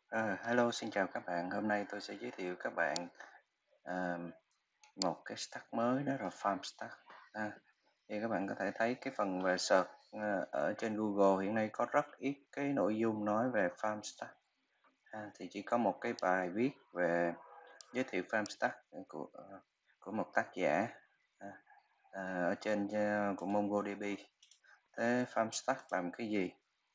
Hello, xin chào các bạn. Hôm nay tôi sẽ giới thiệu các bạn à, một cái stack mới, đó là Farm Stack. À, thì các bạn có thể thấy cái phần về search ở trên Google hiện nay có rất ít cái nội dung nói về Farm Stack. Thì chỉ có một cái bài viết về giới thiệu Farm Stack của một tác giả à, ở trên của MongoDB. Thế Farm Stack làm cái gì?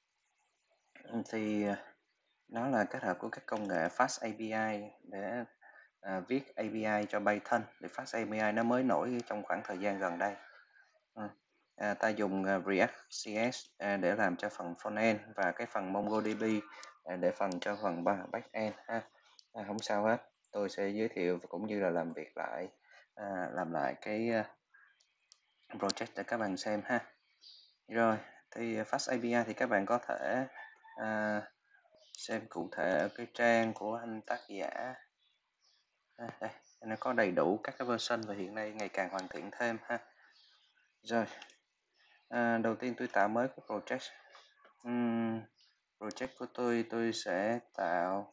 Thì nó là kết hợp của các công nghệ Fast API để viết API cho Python. Thì Fast API nó mới nổi trong khoảng thời gian gần đây. Ta dùng React CSS để làm cho phần frontend và cái phần MongoDB để cho phần backend ha. Không sao hết, tôi sẽ giới thiệu cũng như là làm lại cái project để các bạn xem ha. Rồi thì Fast API thì các bạn có thể xem cụ thể ở cái trang của anh tác giả. Đây, nó có đầy đủ các cái version và hiện nay ngày càng hoàn thiện thêm ha. Rồi, đầu tiên tôi tạo mới cái project. Project của tôi sẽ tạo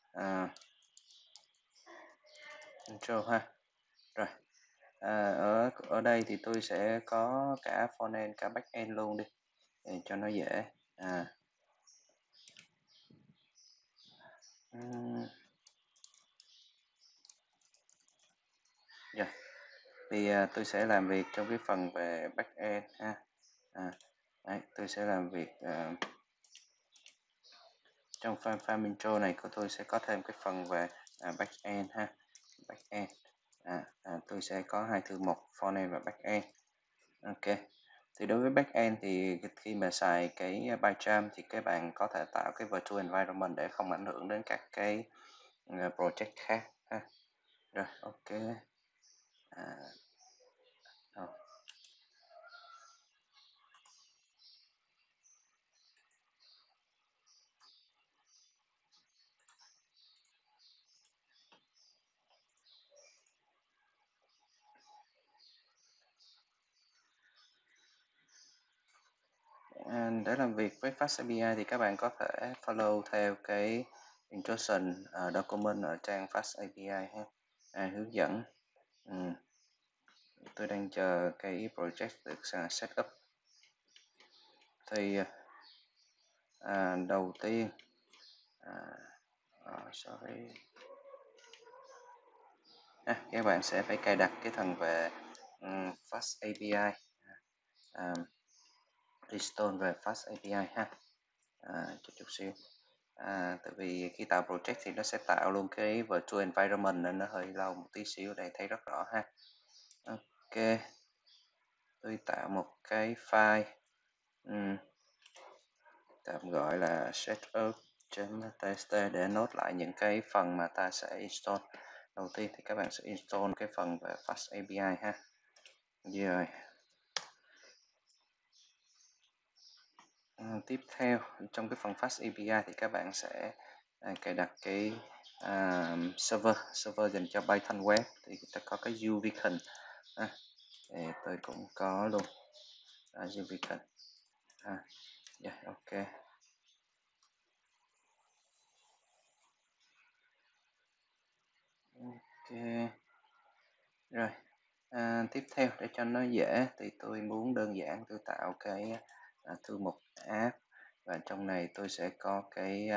intro ha. Rồi, ở đây thì tôi sẽ có cả frontend cả backend luôn đi để cho nó dễ. Yeah. Thì tôi sẽ làm việc trong cái phần về backend ha. Đấy, tôi sẽ làm việc trong file intro này của tôi sẽ có thêm cái phần về backend ha. Backend tôi sẽ có hai thư mục frontend và backend. Ok, thì đối với backend thì khi mà xài cái PyCharm thì các bạn có thể tạo cái virtual environment để không ảnh hưởng đến các cái project khác ha. Rồi, ok. Để làm việc với Fast API thì các bạn có thể follow theo cái instruction document ở trang Fast API ha. Hướng dẫn. Tôi đang chờ cái project được set up. Thì đầu tiên sorry, các bạn sẽ phải cài đặt cái phần về Fast API, install về Fast API ha. Chút xíu. Tại vì khi tạo project thì nó sẽ tạo luôn cái virtual environment nên nó hơi lâu một tí xíu. Đây thấy rất rõ ha. Ok, tôi tạo một cái file tạm gọi là setup.txt để nốt lại những cái phần mà ta sẽ install. Đầu tiên thì các bạn sẽ install cái phần về Fast API ha. Rồi. Tiếp theo trong cái phần Fast API thì các bạn sẽ cài đặt cái server dành cho Python web. Thì ta có cái UVCon. Thì tôi cũng có luôn UVCon. Ok. Rồi, tiếp theo để cho nó dễ thì tôi muốn đơn giản tôi tạo cái thư mục app, và trong này tôi sẽ có cái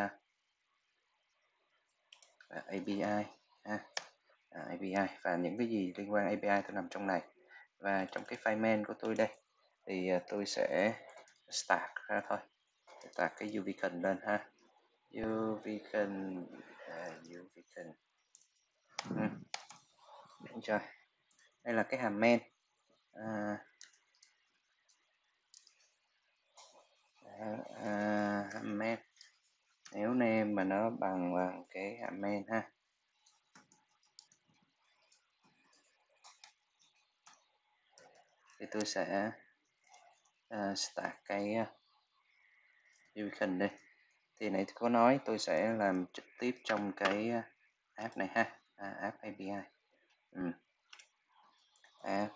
API API và những cái gì liên quan API tôi nằm trong này. Và trong cái file main của tôi đây thì tôi sẽ start ra thôi, start cái UVCon lên ha. UVCon rồi, đây là cái hàm main. Hàm main nếu name mà nó bằng cái hàm main ha. Thì tôi sẽ start cái UVCon đây. Thì nãy có nói tôi sẽ làm trực tiếp trong cái app này ha. App API. App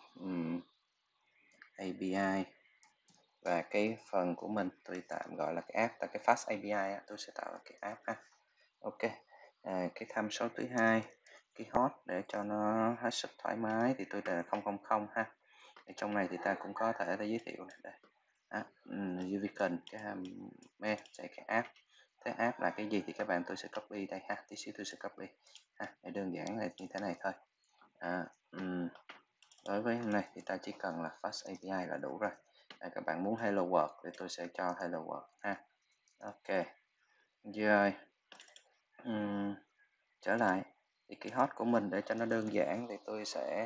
API, và cái phần của mình tôi tạm gọi là cái app, là cái Fast API tôi sẽ tạo cái app ha. Ok. Cái tham số thứ hai, cái host để cho nó hết sức thoải mái thì tôi là 000 ha. Thì trong này thì ta cũng có thể giới thiệu này đây. Uvican cái hàm mail chạy cái app. Thế app là cái gì thì các bạn tôi sẽ copy đây ha. Tí xíu tôi sẽ copy ha. Để đơn giản là như thế này thôi. À, đối với hôm nay thì ta chỉ cần là Fast API là đủ rồi. Các bạn muốn Hello World thì tôi sẽ cho Hello World ha. Ok. Rồi. Trở lại thì cái host của mình để cho nó đơn giản thì tôi sẽ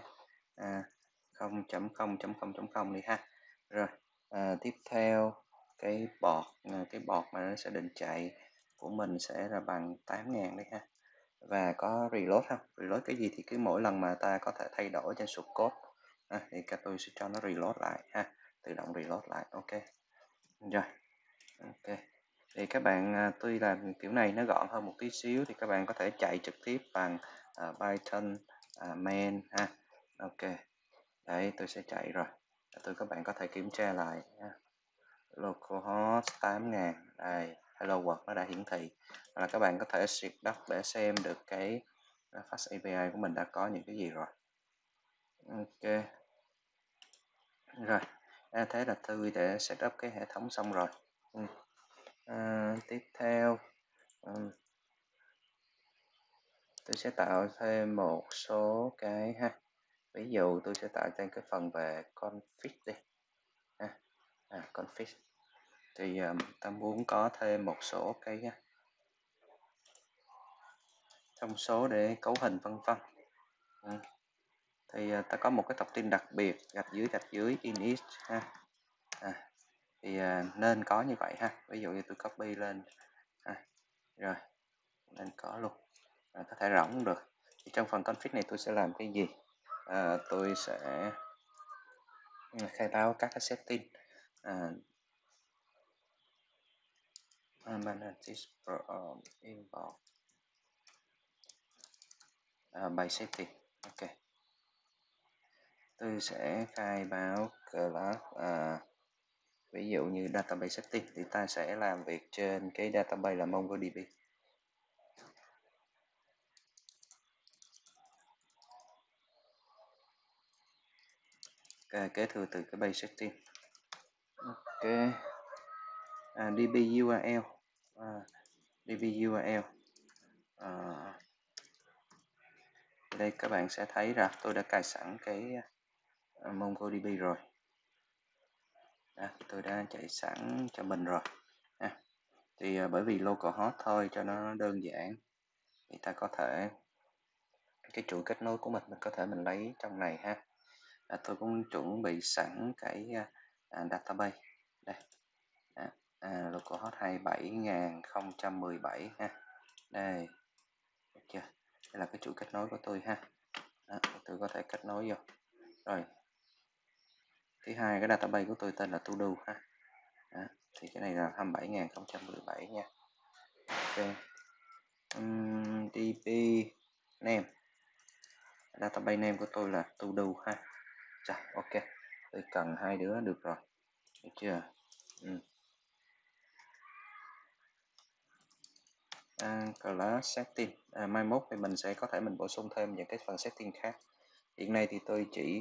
0.0.0.0 đi ha. Rồi tiếp theo cái bọt mà nó sẽ định chạy của mình sẽ là bằng 8.000 đi ha. Và có reload không? Reload cái gì thì cứ mỗi lần mà ta có thể thay đổi trên source code thì các tôi sẽ cho nó reload lại ha, tự động reload lại. Ok rồi. Ok thì các bạn tuy là kiểu này nó gọn hơn một tí xíu thì các bạn có thể chạy trực tiếp bằng Python main ha. Ok đấy, tôi sẽ chạy rồi, các bạn có thể kiểm tra lại ha. Localhost 8.000 đây, hello world nó đã hiển thị, là các bạn có thể setup để xem được cái Fast API của mình đã có những cái gì rồi. Ok rồi, thế là tôi để setup cái hệ thống xong rồi. Tiếp theo tôi sẽ tạo thêm một số cái ha, ví dụ tôi sẽ tạo thêm cái phần về config đi ha. Config thì ta muốn có thêm một số cái thông số để cấu hình vân vân. Thì ta có một cái tập tin đặc biệt gạch dưới init ha. Thì nên có như vậy ha, ví dụ như tôi copy lên rồi nên có luôn, có thể rỗng cũng được. Thì trong phần config này tôi sẽ làm cái gì? Tôi sẽ khai báo các cái setting manage this import by setting. Ok, tôi sẽ khai báo class ví dụ như database setting thì ta sẽ làm việc trên cái database là MongoDB. Kế thừa từ cái base setting. Ok, db URL db URL đây các bạn sẽ thấy là tôi đã cài sẵn cái MongoDB rồi. Tôi đã chạy sẵn cho mình rồi thì bởi vì localhost thôi cho nó đơn giản thì ta có thể cái chuỗi kết nối của mình có thể mình lấy trong này ha. Tôi cũng chuẩn bị sẵn cái database đây, localhost 27.017 ha. Đây, được chưa? Đây là cái chuỗi kết nối của tôi ha. Tôi có thể kết nối vô rồi. Thứ hai, cái database của tôi tên là todo ha. Thì cái này là 27.017 nha. Ok, db name, database name của tôi là todo ha. Rồi, ok, tôi cần hai đứa được rồi, được chưa? Class setting, mai mốt thì mình sẽ có thể mình bổ sung thêm những cái phần setting khác. Hiện nay thì tôi chỉ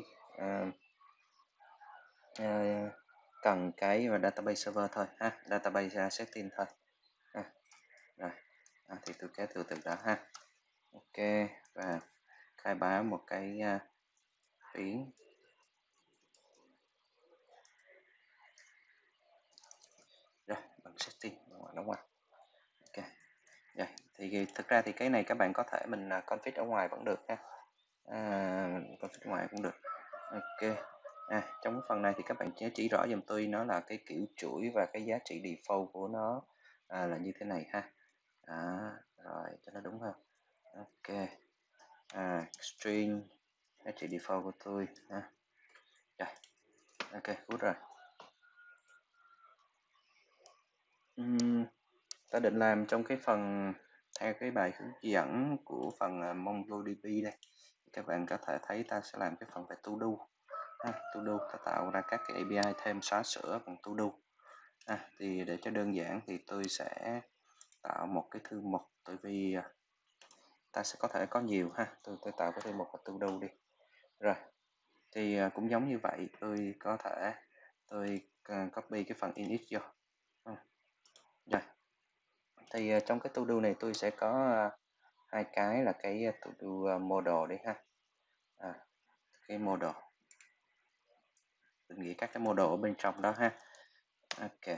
cần cái và database server thôi ha, database setting thôi rồi. Thì tôi kéo từ từ đó ha. Ok, và khai báo một cái tuyến rồi bằng setting đúng không? Ok rồi, thì thực ra thì cái này các bạn có thể mình config ở ngoài vẫn được ha, config ngoài cũng được. Ok, trong phần này thì các bạn nhớ chỉ rõ giùm tôi nó là cái kiểu chuỗi và cái giá trị default của nó là như thế này ha. Rồi cho nó đúng hơn. Ok, string giá trị default của tôi ha. Rồi, ok, good rồi. Ta định làm trong cái phần theo cái bài hướng dẫn của phần MongoDB đây, các bạn có thể thấy ta sẽ làm cái phần về to do to do, ta tạo ra các cái API thêm xóa sửa bằng to do thì để cho đơn giản thì tôi sẽ tạo một cái thư mục, tại vì ta sẽ có thể có nhiều ha. Tôi tạo cái thư mục là to do đi. Rồi thì cũng giống như vậy, tôi có thể copy cái phần init vô. Rồi thì trong cái to do này tôi sẽ có hai cái là cái to do model đi ha. Cái model, định nghĩa các cái model ở bên trong đó ha. Ok.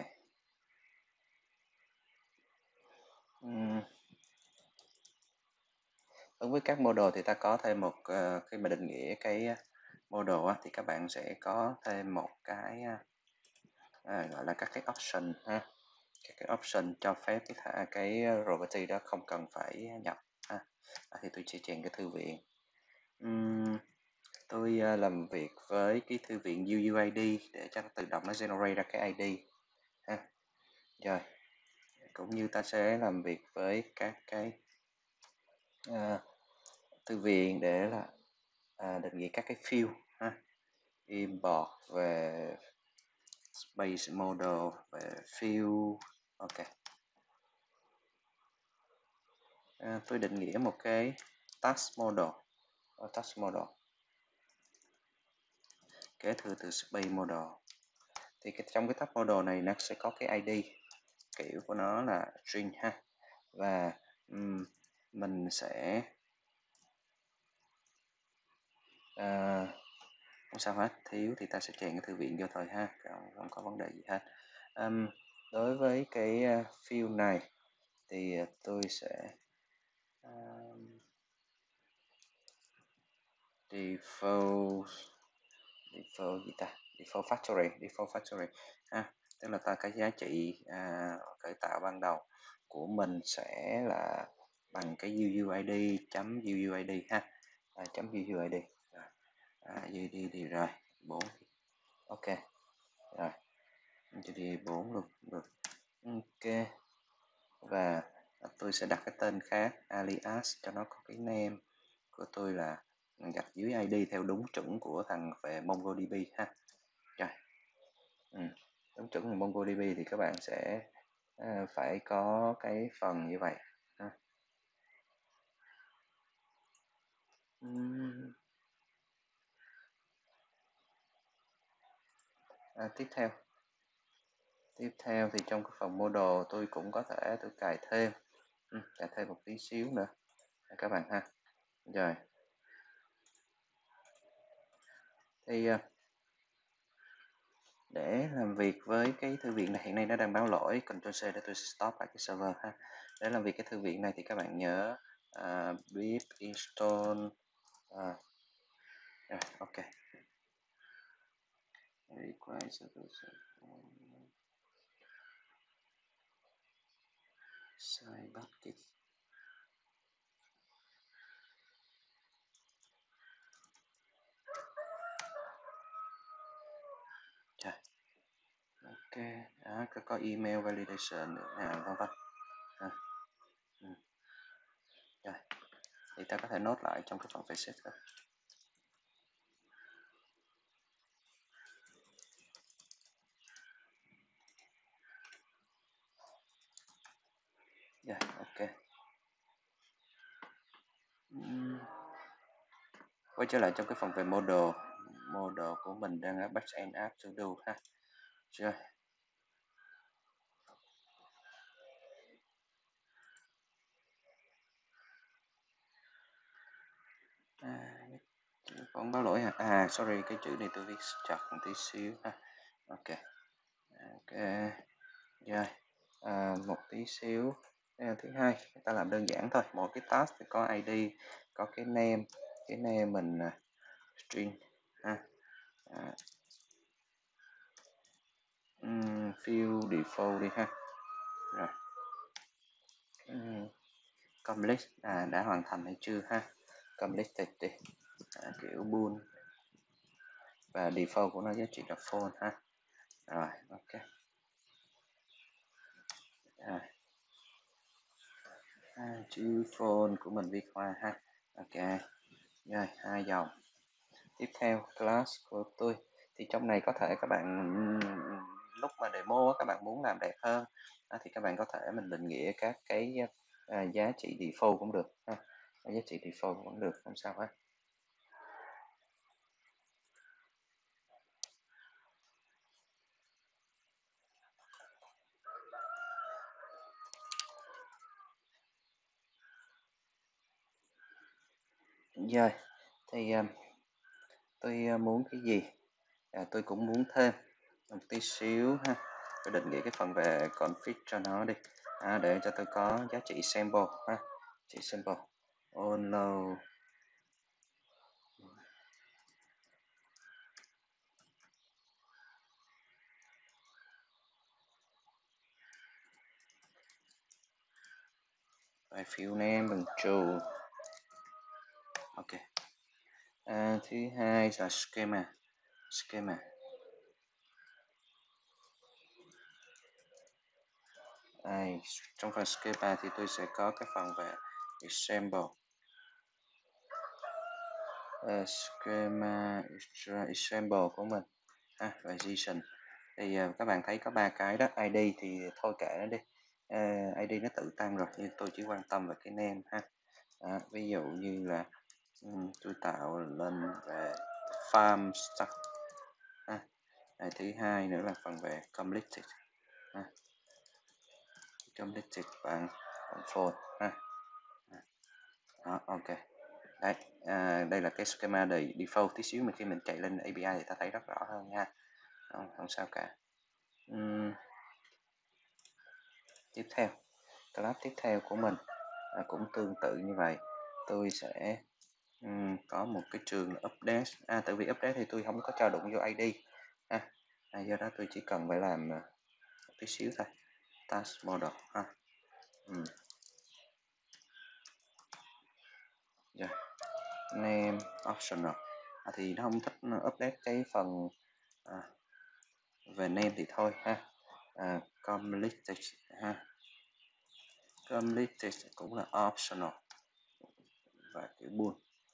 Đối với các model thì ta có thêm một khi mà định nghĩa cái model thì các bạn sẽ có thêm một cái gọi là các cái option ha. Các cái option cho phép cái property đó không cần phải nhập ha. Thì tôi sẽ chèn cái thư viện. Tôi làm việc với cái thư viện UUID để cho nó tự động nó generate ra cái ID ha. Rồi cũng như ta sẽ làm việc với các cái thư viện để là định nghĩa các cái field ha. Import về space model, về field. Ok. Tôi định nghĩa một cái task model. Task model kế thừa từ space model. Thì trong cái task model này nó sẽ có cái ID, kiểu của nó là string ha. Và mình sẽ không sao hết, thiếu thì ta sẽ chèn cái thư viện vô thôi ha, không có vấn đề gì hết. Đối với cái field này thì tôi sẽ default gì ta, default factory ha, tức là cái giá trị khởi tạo ban đầu của mình sẽ là bằng cái UUID chấm UUID ha, chấm UUID UUID thì rồi 4. Ok rồi thì 4 luôn được. Ok, và tôi sẽ đặt cái tên khác alias cho nó có cái name của tôi là gạch dưới ID theo đúng chuẩn của thằng về MongoDB ha. Rồi đúng chuẩn của MongoDB thì các bạn sẽ phải có cái phần như vậy ha. Tiếp theo thì trong cái phần model tôi cũng có thể tôi cài thêm một tí xíu nữa các bạn ha. Rồi thì để làm việc với cái thư viện này, hiện nay nó đang báo lỗi, Ctrl C để tôi stop lại cái server ha. Để làm việc cái thư viện này thì các bạn nhớ pip install ok, side bucket. Rồi. Ok, đó, có email validation nữa vân vân. Rồi thì ta có thể nốt lại trong cái phần basic thôi. Rồi ok. Quay trở lại trong cái phần về model của mình đang ở backend app to do ha. Rồi còn báo lỗi sorry, cái chữ này tôi viết chặt một tí xíu ha. Ok rồi một tí xíu. Thứ hai, ta làm đơn giản thôi, một cái task thì có ID, có cái name mình string ha. Field default đi ha. Rồi complete đã hoàn thành hay chưa ha. Completed đi, kiểu bool, và default của nó giá trị là phone ha. Rồi ok. Chữ phone của mình viết hoa ha. Ok rồi, 2 dòng. Tiếp theo class của tôi thì trong này có thể các bạn lúc mà demo các bạn muốn làm đẹp hơn thì các bạn có thể mình định nghĩa các cái giá trị default cũng được ha. Giá trị default cũng được, không sao hết. Rồi thì tôi muốn cái gì, tôi cũng muốn thêm một tí xíu ha. Tôi định nghĩa cái phần về config cho nó đi, để cho tôi có giá trị sample ha, chỉ sample onload by field name bằng true. Ok. Thứ hai là schema. Trong phần schema thì tôi sẽ có cái phần về example, schema example của mình position. Thì các bạn thấy có 3 cái đó. ID thì thôi kệ nó đi, ID nó tự tăng rồi, nhưng tôi chỉ quan tâm về cái name ha. Ví dụ như là tôi tạo lên về farm start ha. Thứ hai nữa là phần về completed ha. Completed bằng for ha. Đó, ok. Đấy, đây là cái schema default. Tí xíu mà khi mình chạy lên API thì ta thấy rất rõ hơn nha. Không sao cả. Tiếp theo, class tiếp theo của mình cũng tương tự như vậy. Tôi sẽ có một cái trường update. Tại vì update thì tôi không có cho đụng vô ID do đó tôi chỉ cần phải làm một tí xíu thôi. Task model ha. Rồi. Name optional thì nó không thích update cái phần về name thì thôi ha. Completed ha. Completed cũng là optional và kiểu bull.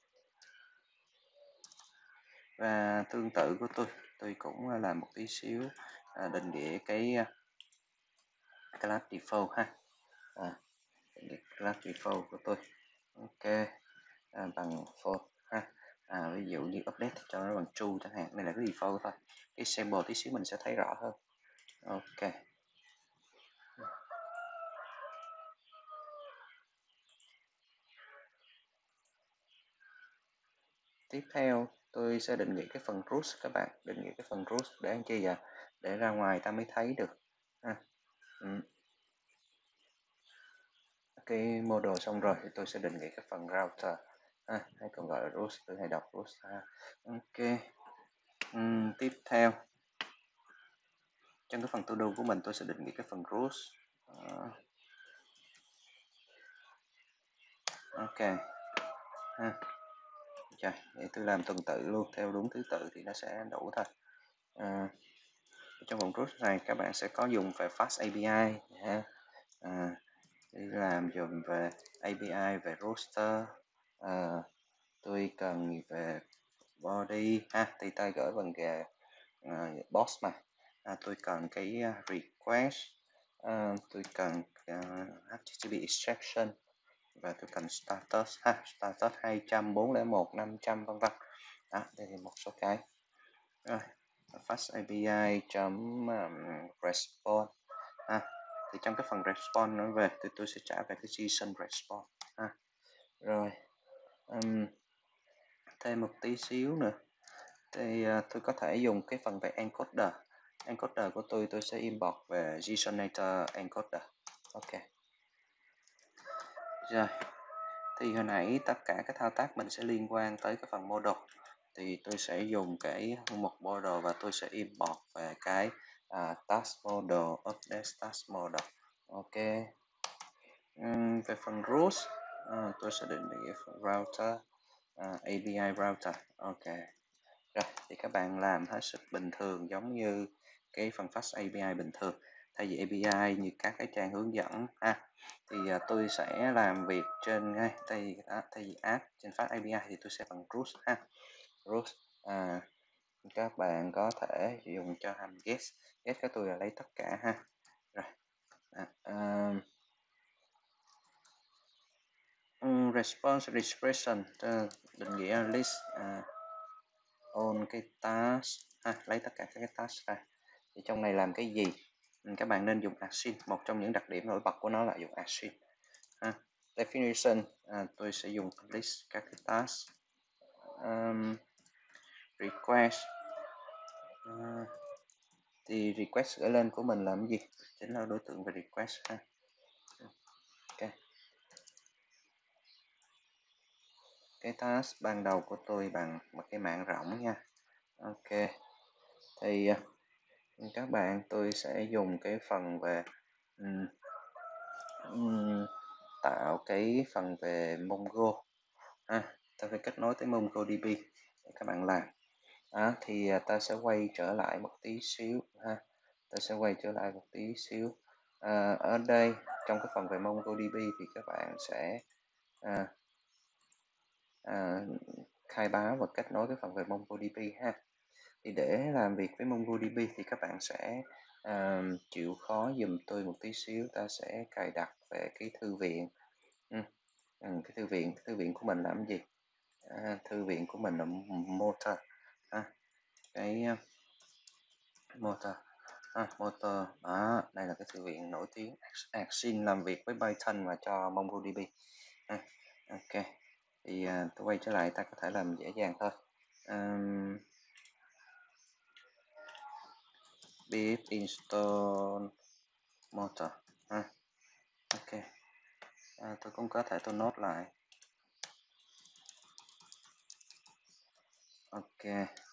Và tương tự của tôi cũng làm một tí xíu định nghĩa cái class default ha. Class default của tôi ok bằng for ha. Ví dụ như update cho nó bằng true chẳng hạn. Đây là cái default thôi, cái sample tí xíu mình sẽ thấy rõ hơn. Ok. Tiếp theo tôi sẽ định nghĩa cái phần root các bạn. Định nghĩa cái phần root để làm chi vậy? Để ra ngoài ta mới thấy được cái model xong rồi thì tôi sẽ định nghĩa cái phần router hay còn gọi là root, tôi hay đọc root ok. Tiếp theo trong cái phần to do của mình tôi sẽ định nghĩa cái phần root. Ok rồi, để tôi làm tuần tự luôn theo đúng thứ tự thì nó sẽ đủ thôi. Trong vòng root này các bạn sẽ có dùng về fast API ha. Đi làm dùng về API về roster. Tôi cần về body thì ta gửi bằng box mà. Tôi cần cái request. Tôi cần HTTP extraction và tôi cần status status 200 401 500 vân vân. Đây là một số cái. Rồi, fast API response thì trong cái phần response nó về thì tôi sẽ trả về cái JSON response rồi. Thêm một tí xíu nữa thì tôi có thể dùng cái phần về encoder của tôi sẽ import về JSONator encoder. Ok rồi, thì hồi nãy tất cả các thao tác mình sẽ liên quan tới cái phần model, thì tôi sẽ dùng cái mục model và tôi sẽ import về cái task model, update task model. Ok. Về phần root tôi sẽ định nghĩa phần router, API router. Ok rồi, thì các bạn làm hết sức bình thường giống như cái phần fast API bình thường. Thay vì API như các cái trang hướng dẫn thì tôi sẽ làm việc trên thay vì add trên fast API thì tôi sẽ bằng root root Các bạn có thể dùng cho hàm guess. Guess cái tôi là lấy tất cả ha. Rồi. Response expression định nghĩa list on cái task ha, lấy tất cả các cái task ra. Thì trong này làm cái gì? Các bạn nên dùng async. Một trong những đặc điểm nổi bật của nó là dùng async ha. Definition tôi sẽ dùng list các cái task. Request thì request gửi lên của mình làm gì? Chính là đối tượng về request ha. Ok. Cái task ban đầu của tôi bằng một cái mạng rộng nha. Ok. Thì các bạn, tôi sẽ dùng cái phần về tạo cái phần về Mongo ha. Ta phải kết nối tới MongoDB để các bạn làm. Thì ta sẽ quay trở lại một tí xíu ha. Ta sẽ quay trở lại một tí xíu. Ở đây trong cái phần về MongoDB thì các bạn sẽ khai báo và kết nối cái phần về MongoDB ha. Thì để làm việc với MongoDB thì các bạn sẽ chịu khó giùm tôi một tí xíu. Ta sẽ cài đặt về cái thư viện. Cái thư viện của mình làm gì? Thư viện của mình là motor cái motor motor đó. Đây là cái thư viện nổi tiếng Async làm việc với Python và cho MongoDB. Ok, thì tôi quay trở lại, ta có thể làm dễ dàng thôi. Pip install motor ok. Tôi cũng có thể tôi nốt lại. Ok.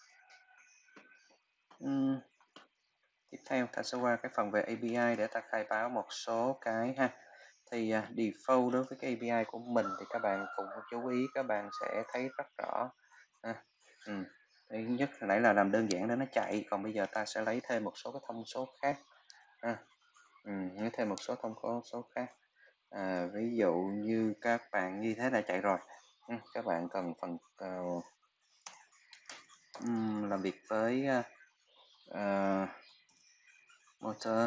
Tiếp theo ta sẽ qua cái phần về API để ta khai báo một số cái ha. Thì default đối với cái API của mình thì các bạn cùng chú ý, các bạn sẽ thấy rất rõ. Thứ nhất nãy là làm đơn giản để nó chạy, còn bây giờ ta sẽ lấy thêm một số cái thông số khác. Lấy thêm một số thông số khác. Ví dụ như các bạn như thế là chạy rồi. Các bạn cần phần làm việc với motor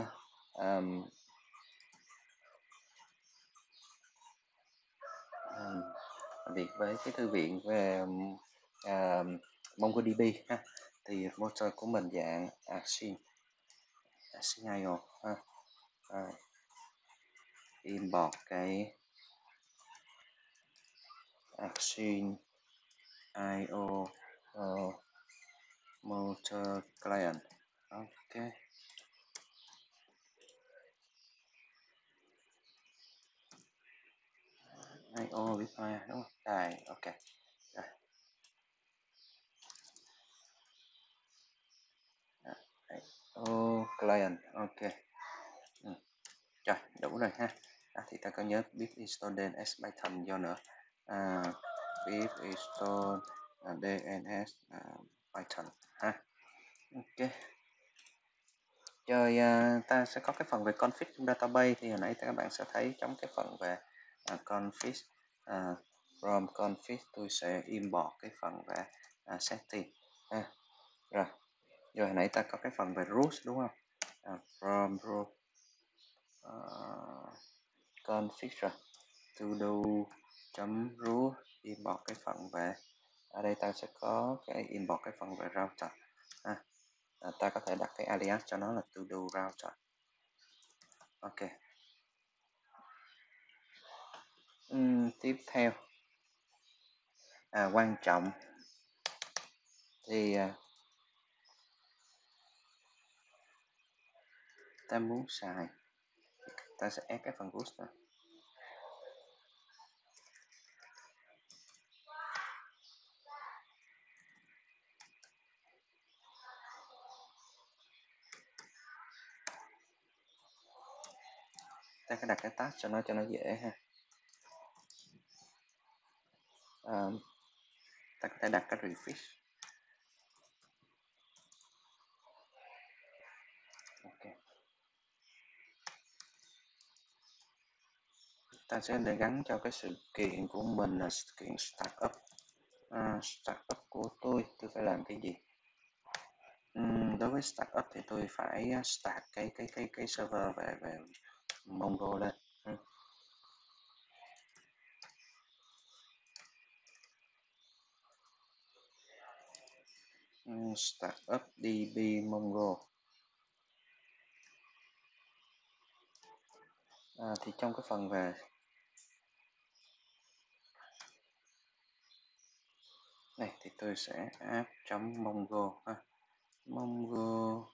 làm việc với cái thư viện về MongoDB ha. Thì motor của mình dạng async IO ha. Import cái async IO motor client. Ok. IO biết thôi đúng không? Đây, ok. IO client, ok. Rồi, đủ rồi ha. Thì ta có nhớ biết install DNS Python vô nữa. Biết install DNS Python ha. Ok. Rồi ta sẽ có cái phần về config trong database. Thì hồi nãy các bạn sẽ thấy trong cái phần về config, from config tôi sẽ import cái phần về setting ha. Rồi hồi nãy ta có cái phần về root đúng không? From root config rồi sudo root import cái phần về, ở đây ta sẽ có cái import cái phần về router ta có thể đặt cái alias cho nó là sudo router. Ok. Tiếp theo quan trọng thì ta muốn xài, ta sẽ add cái phần root này. Ta sẽ đặt cái tag cho nó dễ ha. Ta có thể đặt cái refresh. Ok. Ta sẽ để gắn cho cái sự kiện của mình là sự kiện startup. Startup của tôi phải làm cái gì? đối với startup thì tôi phải start cái server về Mongo lên. Startup DB Mongo. Thì trong cái phần về này thì tôi sẽ app.mongo ha. Mongo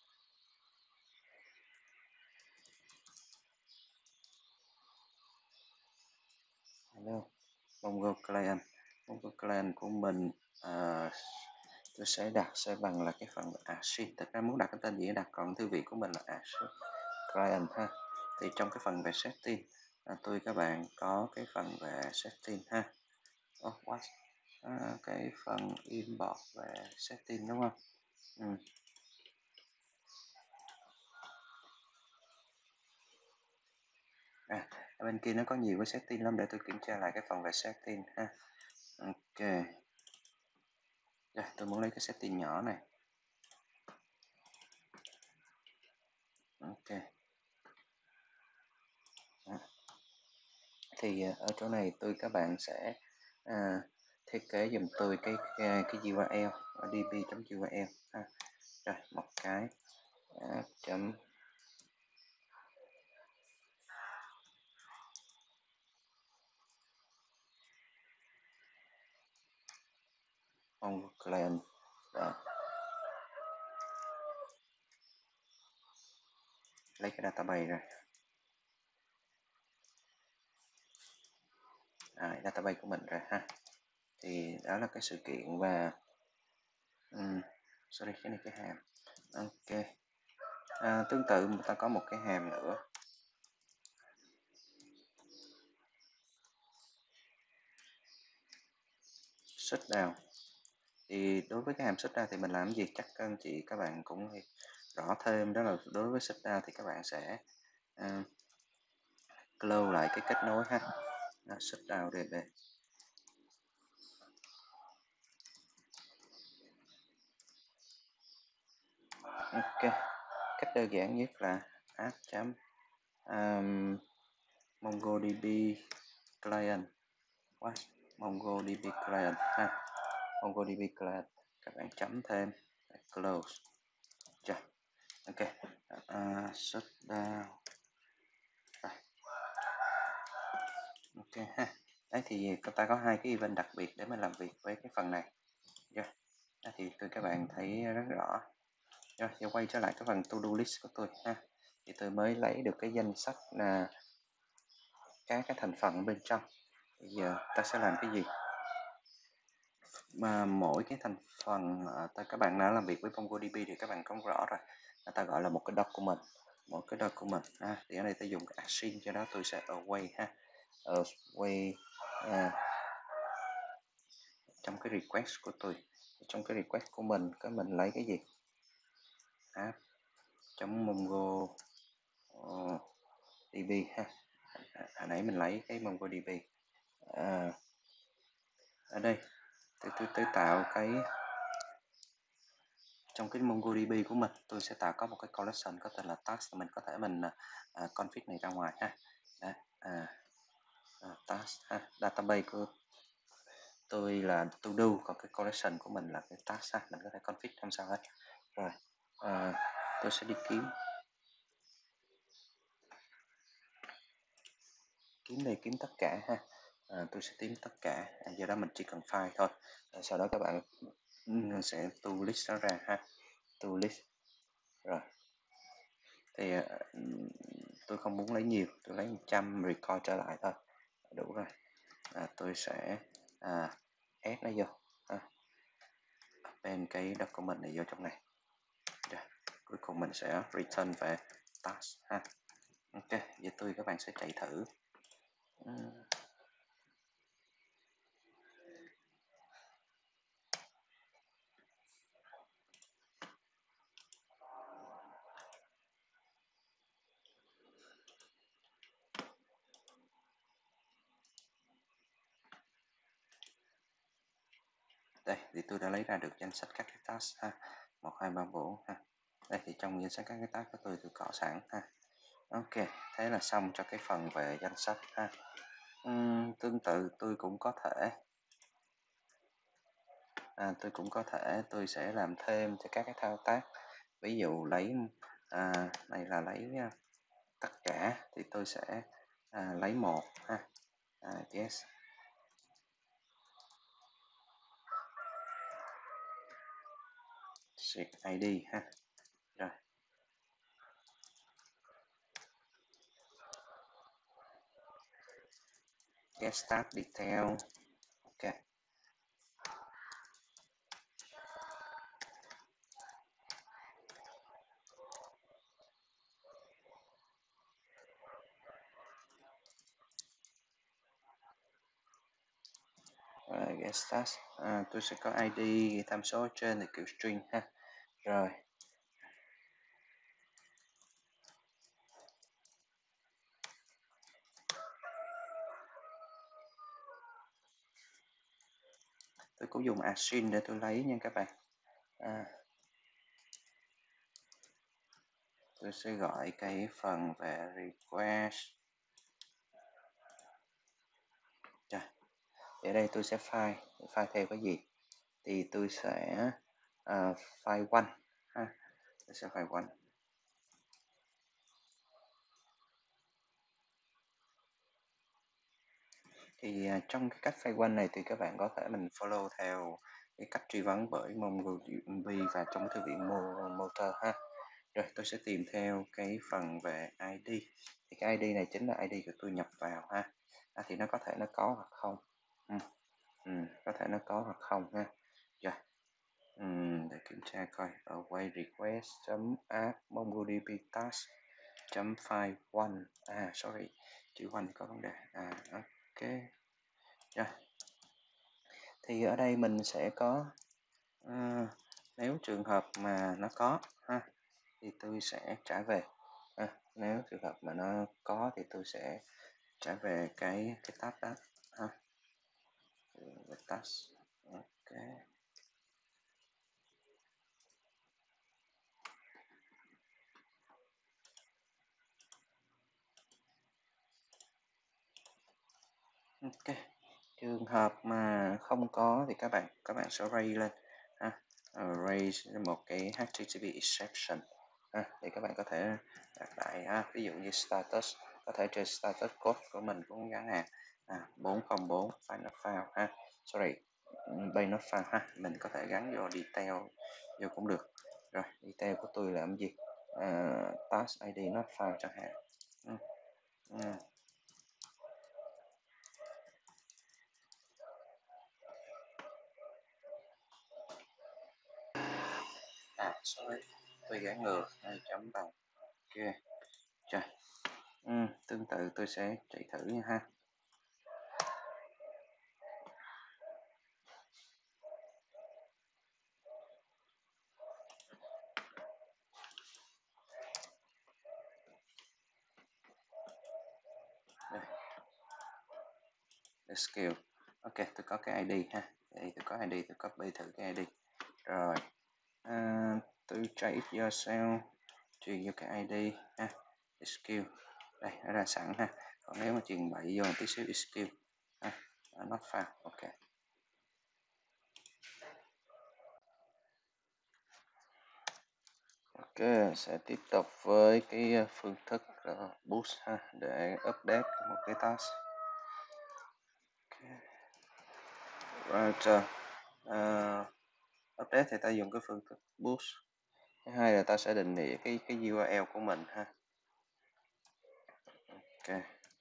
hello. Mongo client của mình tôi sẽ đặt sẽ bằng là cái phần archive. Thật ra muốn đặt cái tên gì đặt, còn thư viện của mình là archive client ha. Thì trong cái phần về setting các bạn có cái phần về setting ha. Cái phần import về setting đúng không? Ở bên kia nó có nhiều cái setting lắm, để tôi kiểm tra lại cái phần về setting ha. Ok, rồi tôi muốn lấy cái setting nhỏ này. Ok. Đó. Thì ở chỗ này các bạn sẽ thiết kế giùm tôi cái URL db.url ha. Rồi một cái chấm on client. Đó. Lấy cái database ra. Database của mình ra ha. Thì đó là cái sự kiện và sorry, cái này cái hàm. Ok. Tương tự người ta có một cái hàm nữa, shutdown. Thì đối với cái hàm shutdown thì mình làm gì, chắc các anh chị các bạn cũng rõ thêm, đó là đối với shutdown thì các bạn sẽ close lại cái kết nối ha. Shutdown DB. Ok, cách đơn giản nhất là app MongoDB client. MongoDB client ha. MongoDB client, các bạn chấm thêm close. Ok. Shutdown. Ok ha. Đấy thì chúng ta có hai cái event đặc biệt để mình làm việc với cái phần này. Thì các bạn thấy rất rõ. Rồi, giờ quay trở lại cái phần to do list của tôi ha. Thì tôi mới lấy được cái danh sách là các cái thành phần bên trong. Bây giờ ta sẽ làm cái gì? Mà mỗi cái thành phần các bạn đã làm việc với MongoDB thì các bạn cũng rõ rồi. Ta gọi là một cái document. Một cái document thì ở đây ta dùng cái action, cho đó tôi sẽ away ha. Away trong cái request của tôi. Trong cái request của mình lấy cái gì? App.mongo db ha. Hồi nãy mình lấy cái MongoDB. Ở đây tôi tạo cái trong cái MongoDB của mình, tôi sẽ tạo có một cái collection có tên là task. Mình có thể config này ra ngoài ha. Task ha. Database của tôi là to do, còn cái collection của mình là cái task ha. Mình có thể config không sao hết. Rồi tôi sẽ đi kiếm tất cả ha. Tôi sẽ tìm tất cả, do đó mình chỉ cần file thôi. Sau đó các bạn sẽ to list nó ra ha. To list. Rồi thì tôi không muốn lấy nhiều, tôi lấy 100 record trở lại thôi, đủ rồi. Tôi sẽ add nó vô bên cái document này vô trong này. Cuối cùng mình sẽ return về task ha. Ok, vậy các bạn sẽ chạy thử. Đây thì tôi đã lấy ra được danh sách các cái task ha. 1 2 3 4 ha. Đây thì trong danh sách các cái tag của tôi có sẵn ha. Ok, thế là xong cho cái phần về danh sách ha. Tương tự tôi cũng có thể tôi sẽ làm thêm cho các cái thao tác, ví dụ lấy này là lấy tất cả thì tôi sẽ lấy một ha. Yes, set ID ha. Rồi, get start detail. Ok, get start. Tôi sẽ có ID tham số trên thì kiểu string ha. Rồi, tôi cũng dùng async để tôi lấy nha các bạn. Tôi sẽ gọi cái phần về request. Rồi, ở đây tôi sẽ file theo cái gì thì tôi sẽ file one ha. Tôi sẽ file one. Thì trong cái cách file one này thì các bạn có thể mình follow theo cái cách truy vấn bởi MongoDB và trong cái thư viện Motor ha. Rồi tôi sẽ tìm theo cái phần về ID, thì cái ID này chính là ID của tôi nhập vào ha. Thì nó có thể nó có hoặc không. Có thể nó có hoặc không ha. Rồi, để kiểm tra coi await request add MongoDB task file one. Sorry, chữ one có vấn đề. Ok. Rồi, thì ở đây mình sẽ có nếu trường hợp mà nó có ha thì tôi sẽ trả về nếu trường hợp mà nó có thì tôi sẽ trả về cái tab đó ha. Task. Ok. Ok, trường hợp mà không có thì các bạn sẽ raise lên ha. Raise một cái HTTP exception để các bạn có thể đặt lại ví dụ như status, có thể trên status code của mình cũng gắn 404 file not found ha. Sorry, page not found ha. Mình có thể gắn vô detail vô cũng được. Rồi, detail của tôi là gì? Task ID not found chẳng hạn. Sorry, tôi gắn ngược chấm bằng. Ok, rồi. Tương tự tôi sẽ chạy thử nha ha. Đây. The skill. Ok, tôi có cái ID ha. Đây tôi có ID, tôi copy thử cái ID. Rồi. Tôi try it yourself, truyền vô cái ID ha. The skill. Đây, nó ra sẵn ha. Còn nếu mà truyền bậy vô một tí xíu skill ha. Not found. Ok. Ok, sẽ tiếp tục với cái phương thức boost ha, để update một cái task. Right, update thì ta dùng cái phương thức boost. Thứ hai là ta sẽ định nghĩa cái URL của mình ha. Ok.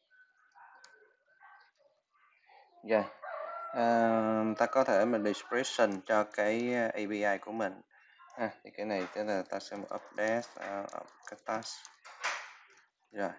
Rồi. Ta có thể mình description cho cái API của mình ha. Thì cái này tức là ta sẽ update cái task. Rồi.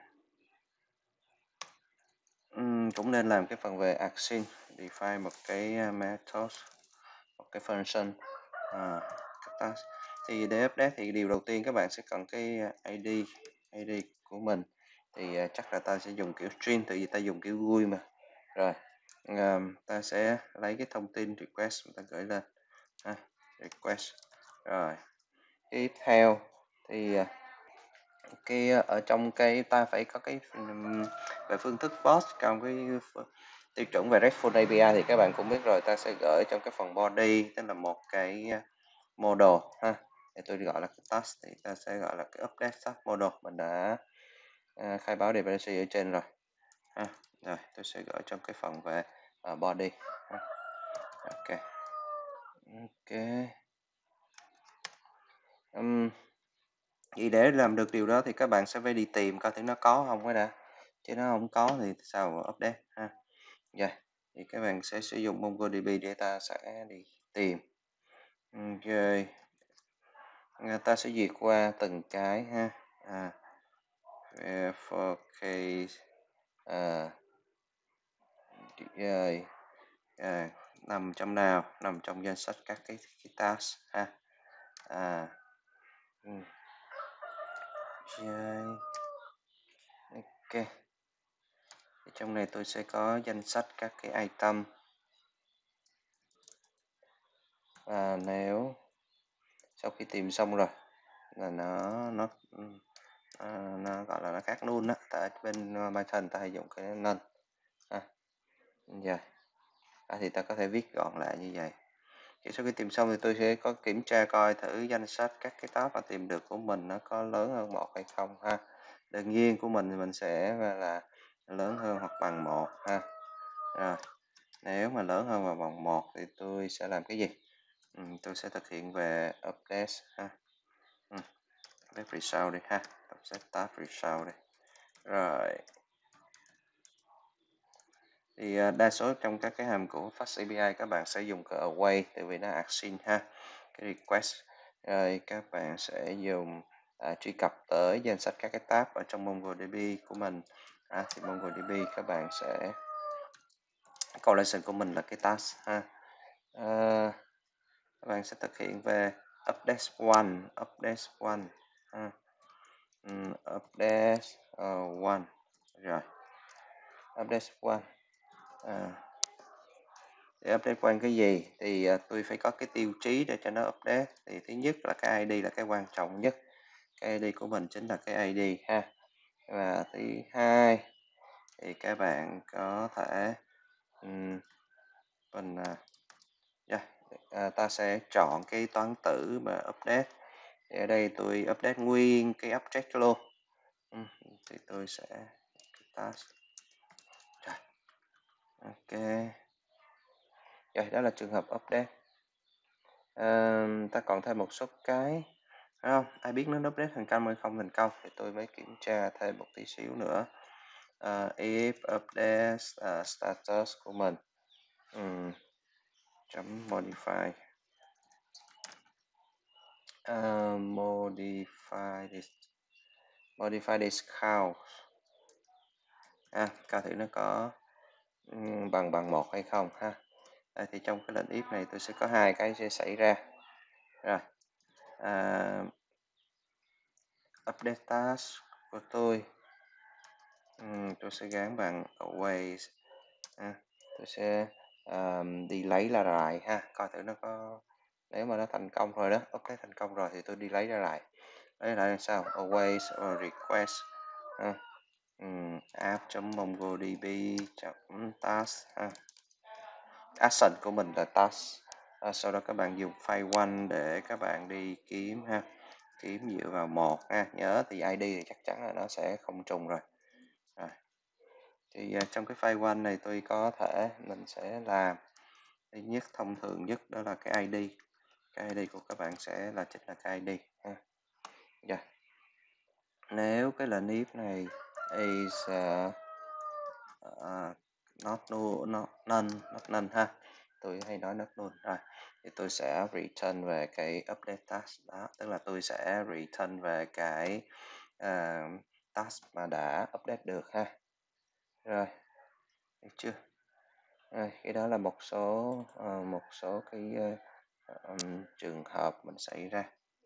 Cũng nên làm cái phần về action, define một cái method, một cái function cái task. Thì để update thì điều đầu tiên các bạn sẽ cần cái ID của mình, thì chắc là ta sẽ dùng kiểu string, tại vì ta dùng kiểu GUI mà. Rồi, ta sẽ lấy cái thông tin request ta gửi lên request. Rồi, Tiếp theo thì ở trong cái ta phải có cái về phương thức post trong cái tiêu chuẩn về RESTful API thì các bạn cũng biết rồi, ta sẽ gửi trong cái phần body, tức là một cái model ha, thì tôi gọi là cái task, thì ta sẽ gọi là cái update task model mình đã khai báo dependency ở trên rồi ha. Rồi tôi sẽ gửi trong cái phần về body ha. Ok. Thì để làm được điều đó thì các bạn sẽ phải đi tìm coi thử nó có không cái đã, chứ nó không có thì sao mà update ha. Rồi thì các bạn sẽ sử dụng MongoDB để ta sẽ đi tìm. Rồi ta sẽ duyệt qua từng cái ha. For case rồi nằm trong nào, nằm trong danh sách các cái task ha. Rồi ok, thì trong này tôi sẽ có danh sách các cái item, và nếu sau khi tìm xong rồi là nó gọi là nó khác null á, tại bên Python ta hay dùng cái null ha. Rồi thì ta có thể viết gọn lại như vậy. Thì sau khi tìm xong thì tôi sẽ có kiểm tra coi thử danh sách các cái tab mà tìm được của mình nó có lớn hơn 1 hay không ha. Đương nhiên của mình thì mình sẽ là lớn hơn hoặc bằng 1 ha. Rồi nếu mà lớn hơn và bằng 1 thì tôi sẽ làm cái gì? Tôi sẽ thực hiện về update ha. Update result đi ha, update tab result đi. Rồi thì đa số trong các cái hàm của Fast API các bạn sẽ dùng cái await, tại vì nó async ha, cái request. Rồi các bạn sẽ dùng truy cập tới danh sách các cái tab ở trong MongoDB của mình. Thì MongoDB các bạn sẽ collection của mình là cái task ha. Các bạn sẽ thực hiện về update one update one. Rồi update one để update quan cái gì thì tôi phải có cái tiêu chí để cho nó update. Thì thứ nhất là cái ID là cái quan trọng nhất, cái ID của mình chính là cái ID ha. Và thứ hai thì các bạn có thể ta sẽ chọn cái toán tử mà update, thì ở đây tôi update nguyên cái object luôn. Thì tôi sẽ task. Ok, rồi đó là trường hợp update. Ta còn thêm một số cái, phải không? Ai biết nó update thành công hay không thành công thì tôi mới kiểm tra thêm một tí xíu nữa. If update status của mình chấm modify modify this count coi thử nó có bằng 1 hay không ha. Thì trong cái lệnh if này tôi sẽ có hai cái sẽ xảy ra. Rồi update task của tôi sẽ gắn bằng always. Tôi sẽ đi lấy lại ha, coi thử nó có, nếu mà nó thành công rồi đó, update thành công rồi thì tôi đi lấy lại là sao, always or request app.mongodb.task action của mình là task. Sau đó các bạn dùng file one để các bạn đi kiếm ha, kiếm dựa vào 1 ha, nhớ thì ID thì chắc chắn là nó sẽ không trùng rồi. Thì trong cái file one này tôi có thể mình sẽ làm thứ nhất, thông thường nhất đó là cái ID. Cái ID của các bạn sẽ là chính là cái ID ha. Nếu cái lệnh if này is not none ha, tôi hay nói not null rồi, thì tôi sẽ return về cái update task đó, tức là tôi sẽ return về cái task mà đã update được ha. Rồi được chưa? Cái đó là một số cái trường hợp mình xảy ra.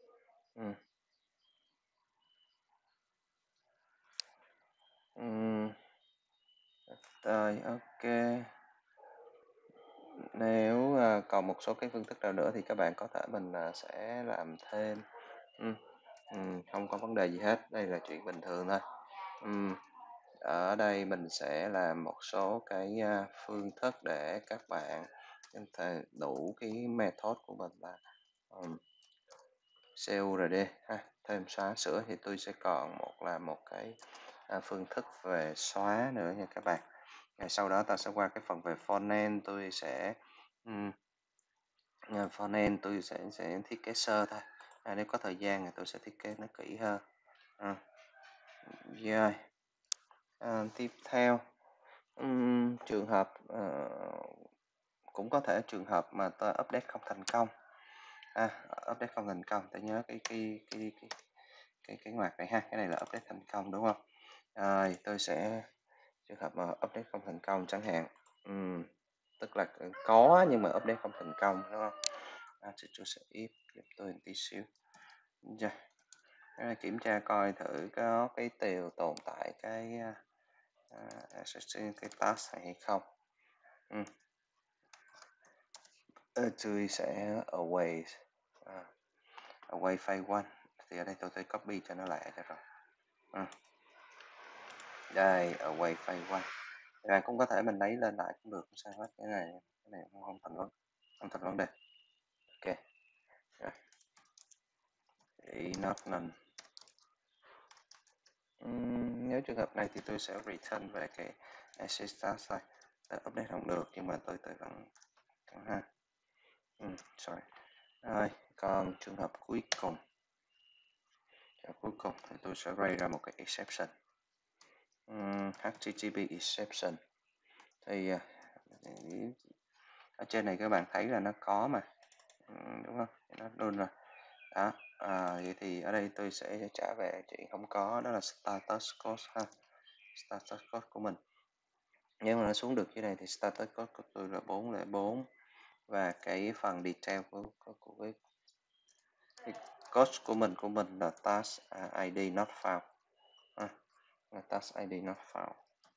Rồi ok, nếu còn một số cái phương thức nào nữa thì các bạn có thể mình sẽ làm thêm Không có vấn đề gì hết, đây là chuyện bình thường thôi. Ở đây mình sẽ làm một số cái phương thức để các bạn có thể đủ cái method của mình là um, CURD ha. Thêm xóa sửa thì tôi sẽ còn một cái phương thức về xóa nữa nha các bạn. Sau đó ta sẽ qua cái phần về frontend, tôi sẽ frontend tôi sẽ thiết kế sơ thôi. Nếu có thời gian thì tôi sẽ thiết kế nó kỹ hơn. Rồi. Tiếp theo trường hợp cũng có thể trường hợp mà ta update không thành công. Update không thành công, ta nhớ cái ngoặc này ha, cái này là update thành công đúng không? Rồi tôi sẽ trường hợp mà update không thành công chẳng hạn, tức là có nhưng mà update không thành công đúng không? Thì tôi sẽ if giúp tôi một tí xíu. Kiểm tra coi thử có cái tiều tồn tại cái cái task này hay không. Tôi sẽ away file 1 thì ở đây tôi sẽ copy cho nó lại cho rồi. Đây away file 1 rồi cũng có thể mình lấy lên lại cũng được, không sao hết, cái này không thành vấn đề. Ok rồi. Thì not none. Nếu trường hợp này thì tôi sẽ return về cái access task thôi. Update không được nhưng mà tôi vẫn ha. Sorry. Rồi còn trường hợp cuối cùng thì tôi sẽ raise ra một cái exception, HTTP exception. Thì ở trên này các bạn thấy là nó có mà, đúng không? Nó luôn rồi đó. Vậy thì ở đây tôi sẽ trả về chuyện không có, đó là status code ha, status code của mình. Nếu mà nó xuống được như này thì status code của tôi là 404 và cái phần detail của cái code của mình là task ID not found, là task ID not found.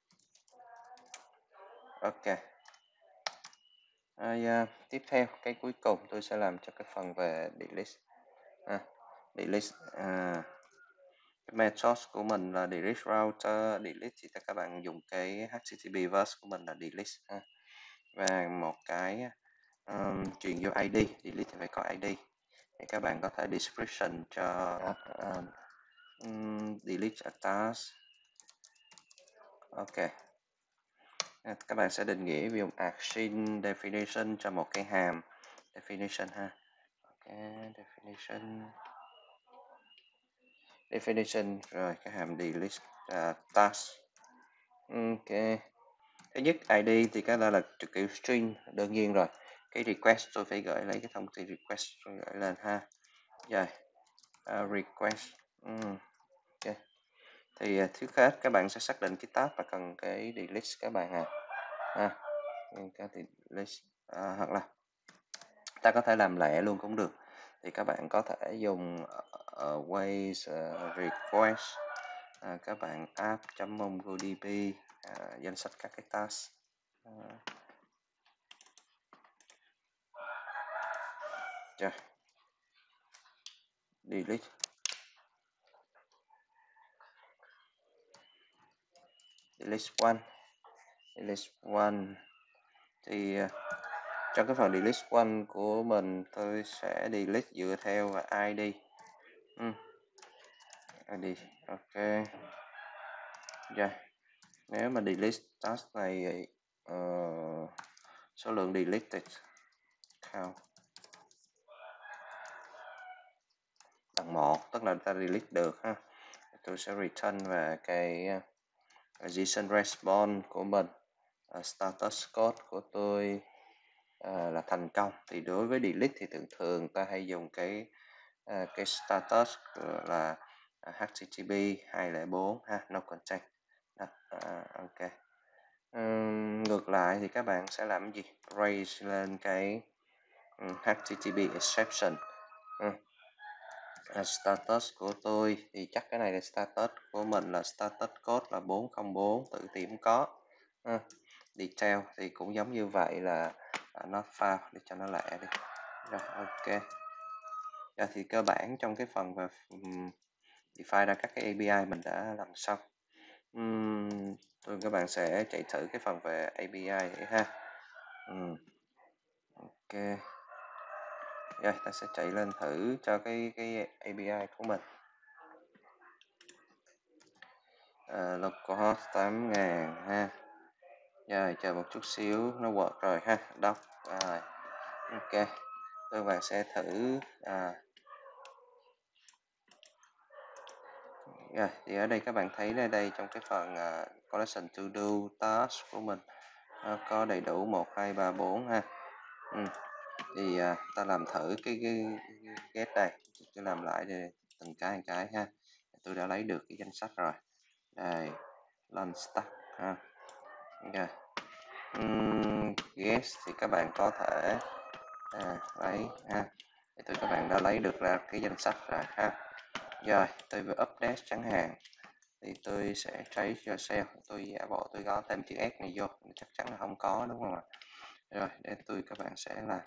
Ok. Tiếp theo cái cuối cùng tôi sẽ làm cho cái phần về delete. Delete cái method của mình là delete router. Delete thì các bạn dùng cái HTTP verse của mình là delete và một cái truyền vô ID. Delete thì phải có ID thì các bạn có thể description cho delete a task. Ok, các bạn sẽ định nghĩa dùng action definition cho một cái hàm definition ha. Ok, definition rồi cái hàm delete task. Ok, thứ nhất ID thì cái đó là kiểu string đương nhiên rồi. Cái request tôi phải gửi lấy cái thông tin request tôi gửi lên ha. Rồi request. Ok, thì trước hết các bạn sẽ xác định cái task mà cần cái delete các bạn cái delete hoặc là ta có thể làm lẻ luôn cũng được, thì các bạn có thể dùng ways request, các bạn app.mongodb danh sách các cái task. Delete one thì trong cái phần delete one của mình tôi sẽ delete dựa theo ID. ID ok. Nếu mà delete task này số lượng deleted count bằng 1, tức là ta delete được ha. Tôi sẽ return về cái JSON response của mình. Status code của tôi là thành công. Thì đối với delete thì thường ta hay dùng cái status là HTTP 204 ha, no content. Ok. Ngược lại thì các bạn sẽ làm gì? Raise lên cái HTTP exception. Status của tôi thì chắc cái này là status của mình là status code là 404, tự tìm có. Detail thì cũng giống như vậy là not found, để cho nó lẹ đi. Rồi ok. Giờ thì cơ bản trong cái phần về define ra các cái API mình đã làm xong. Các bạn sẽ chạy thử cái phần về API vậy ha. Ok. Rồi ta sẽ chạy lên thử cho cái API của mình. Localhost 8000 ha. Rồi chờ một chút xíu nó work rồi ha. Doc rồi. Ok. Các bạn sẽ thử rồi thì ở đây các bạn thấy đây trong cái phần collection to do task của mình có đầy đủ 1 2 3 4 ha. Thì ta làm thử cái get đây, tôi làm lại để từng cái ha. Tôi đã lấy được cái danh sách rồi. Đây, lunch stack ha. Okay. Guess thì các bạn có thể lấy ha. Thì các bạn đã lấy được ra cái danh sách rồi ha. Rồi tôi vừa update chẳng hạn thì tôi sẽ trace yourself, tôi giả bộ tôi có thêm chữ S này vô, chắc chắn là không có đúng không ạ? Rồi để các bạn sẽ là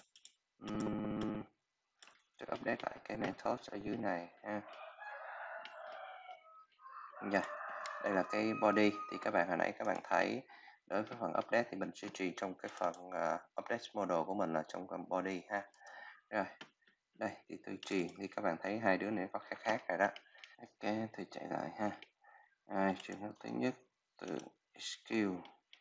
tôi update lại cái method ở dưới này ha. Yeah. Đây là cái body thì các bạn hồi nãy các bạn thấy đối với phần update thì mình duy trì trong cái phần update model của mình là trong phần body ha. Rồi đây thì tôi truyền thì các bạn thấy hai đứa này có khác khác rồi đó. Ok thì chạy lại ha. Chuyển hướng thứ nhất từ skill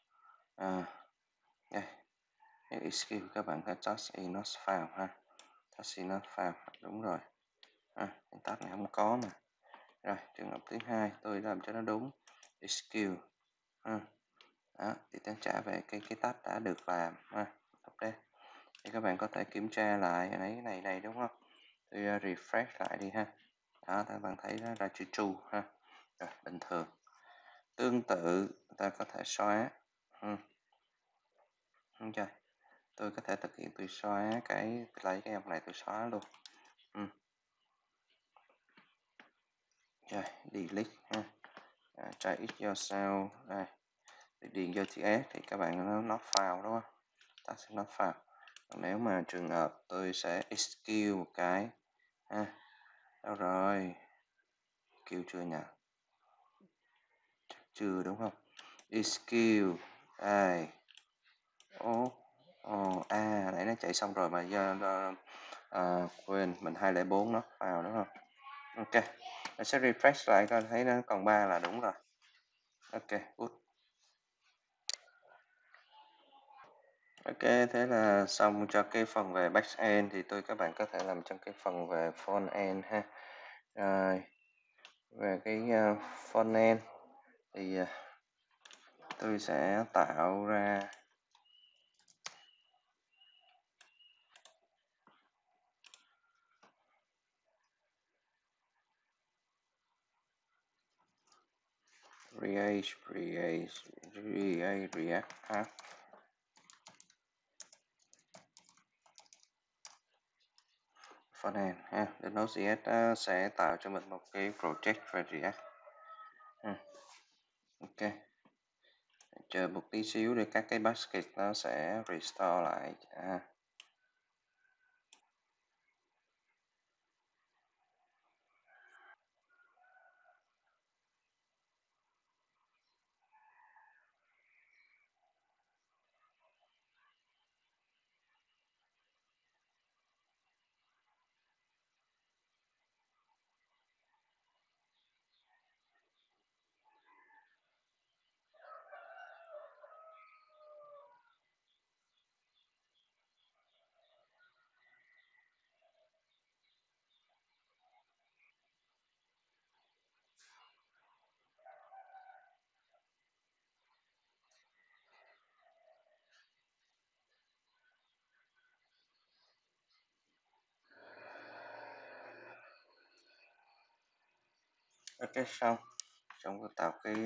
đây skill các bạn phải touch is not found ha, touch is not found đúng rồi cái tab này không có mà. Rồi trường hợp thứ hai tôi làm cho nó đúng skill đó thì ta trả về cái tab đã được làm update thì các bạn có thể kiểm tra lại cái này đúng không? Tôi refresh lại đi ha. Đó các bạn thấy nó ra chữ true ha. Rồi bình thường. Tương tự ta có thể xóa chưa? Tôi có thể thực hiện tôi xóa lấy cái ông này tôi xóa luôn. Rồi delete ha. Try it yourself đây. Điền vô TS thì các bạn nó not found đúng không? Ta sẽ not found. Còn nếu mà trường hợp tôi sẽ execute một cái ha. Đâu rồi? Kêu chưa nhỉ? Chắc chưa đúng không? Execute đây. Nãy nó chạy xong rồi mà do quên mình 204 nó vào đúng không? Ok. Mình sẽ refresh lại coi thấy nó còn 3 là đúng rồi. Ok, good. Ok, thế là xong cho cái phần về backend thì các bạn có thể làm trong cái phần về frontend ha. Rồi, về cái frontend thì tôi sẽ tạo ra React app frontend ha. Để Node.js sẽ tạo cho mình một cái project về React. Ok. Chờ một tí xíu để các cái basket nó sẽ restore lại. Ok xong. Xong rồi tạo cái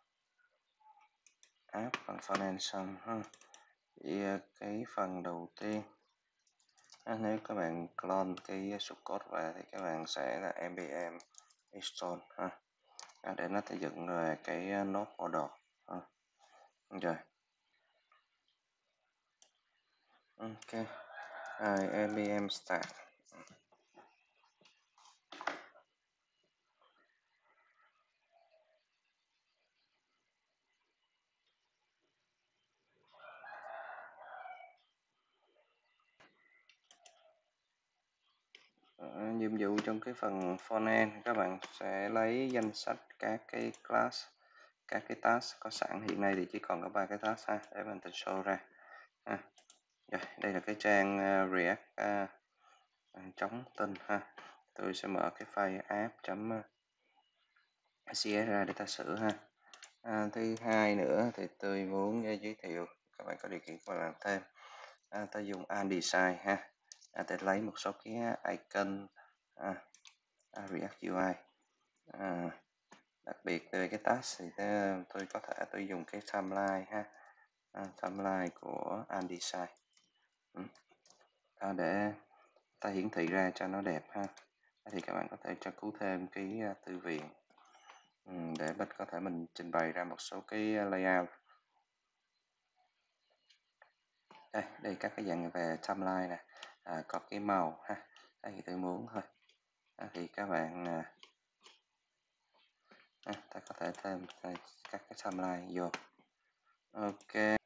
app bằng frontend xong ha. Thì cái phần đầu tiên nếu các bạn clone cái source code về thì các bạn sẽ là npm install ha. Để nó thể dựng rồi cái node model ha. Rồi ok npm start Nhiệm vụ trong cái phần frontend, các bạn sẽ lấy danh sách các cái class, các cái task có sẵn. Hiện nay thì chỉ còn có 3 cái task ha, để mình tự show ra ha. Rồi, đây là cái trang React chống tin ha. Tôi sẽ mở cái file app.cs ra để ta sửa ha. Thứ hai nữa thì tôi muốn giới thiệu các bạn có điều kiện các bạn làm thêm. Tôi dùng undesign ha, để lấy một số cái icon React UI. Đặc biệt về cái task thì tôi có thể tôi dùng cái timeline ha, timeline của undesign để ta hiển thị ra cho nó đẹp ha. Thì các bạn có thể tra cứu thêm cái thư viện để có thể mình trình bày ra một số cái layout. Đây các cái dạng về timeline nè, có cái màu ha, đây thì tôi muốn thôi. Thì các bạn ta có thể thêm các cái timeline vô. Ok.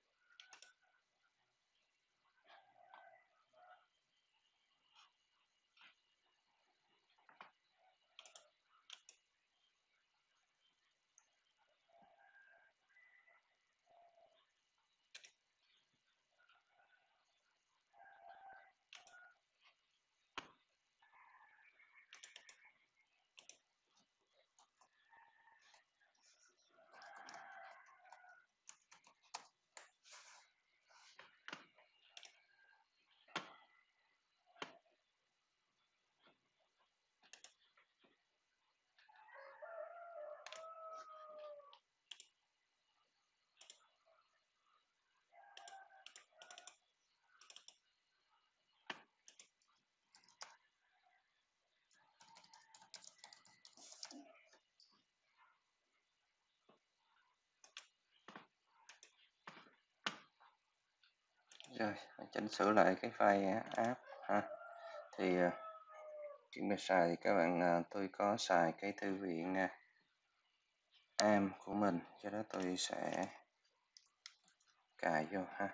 Rồi, chỉnh sửa lại cái file app ha. Thì chuyện về xài thì các bạn tôi có xài cái thư viện am của mình, cho đó tôi sẽ cài vô ha.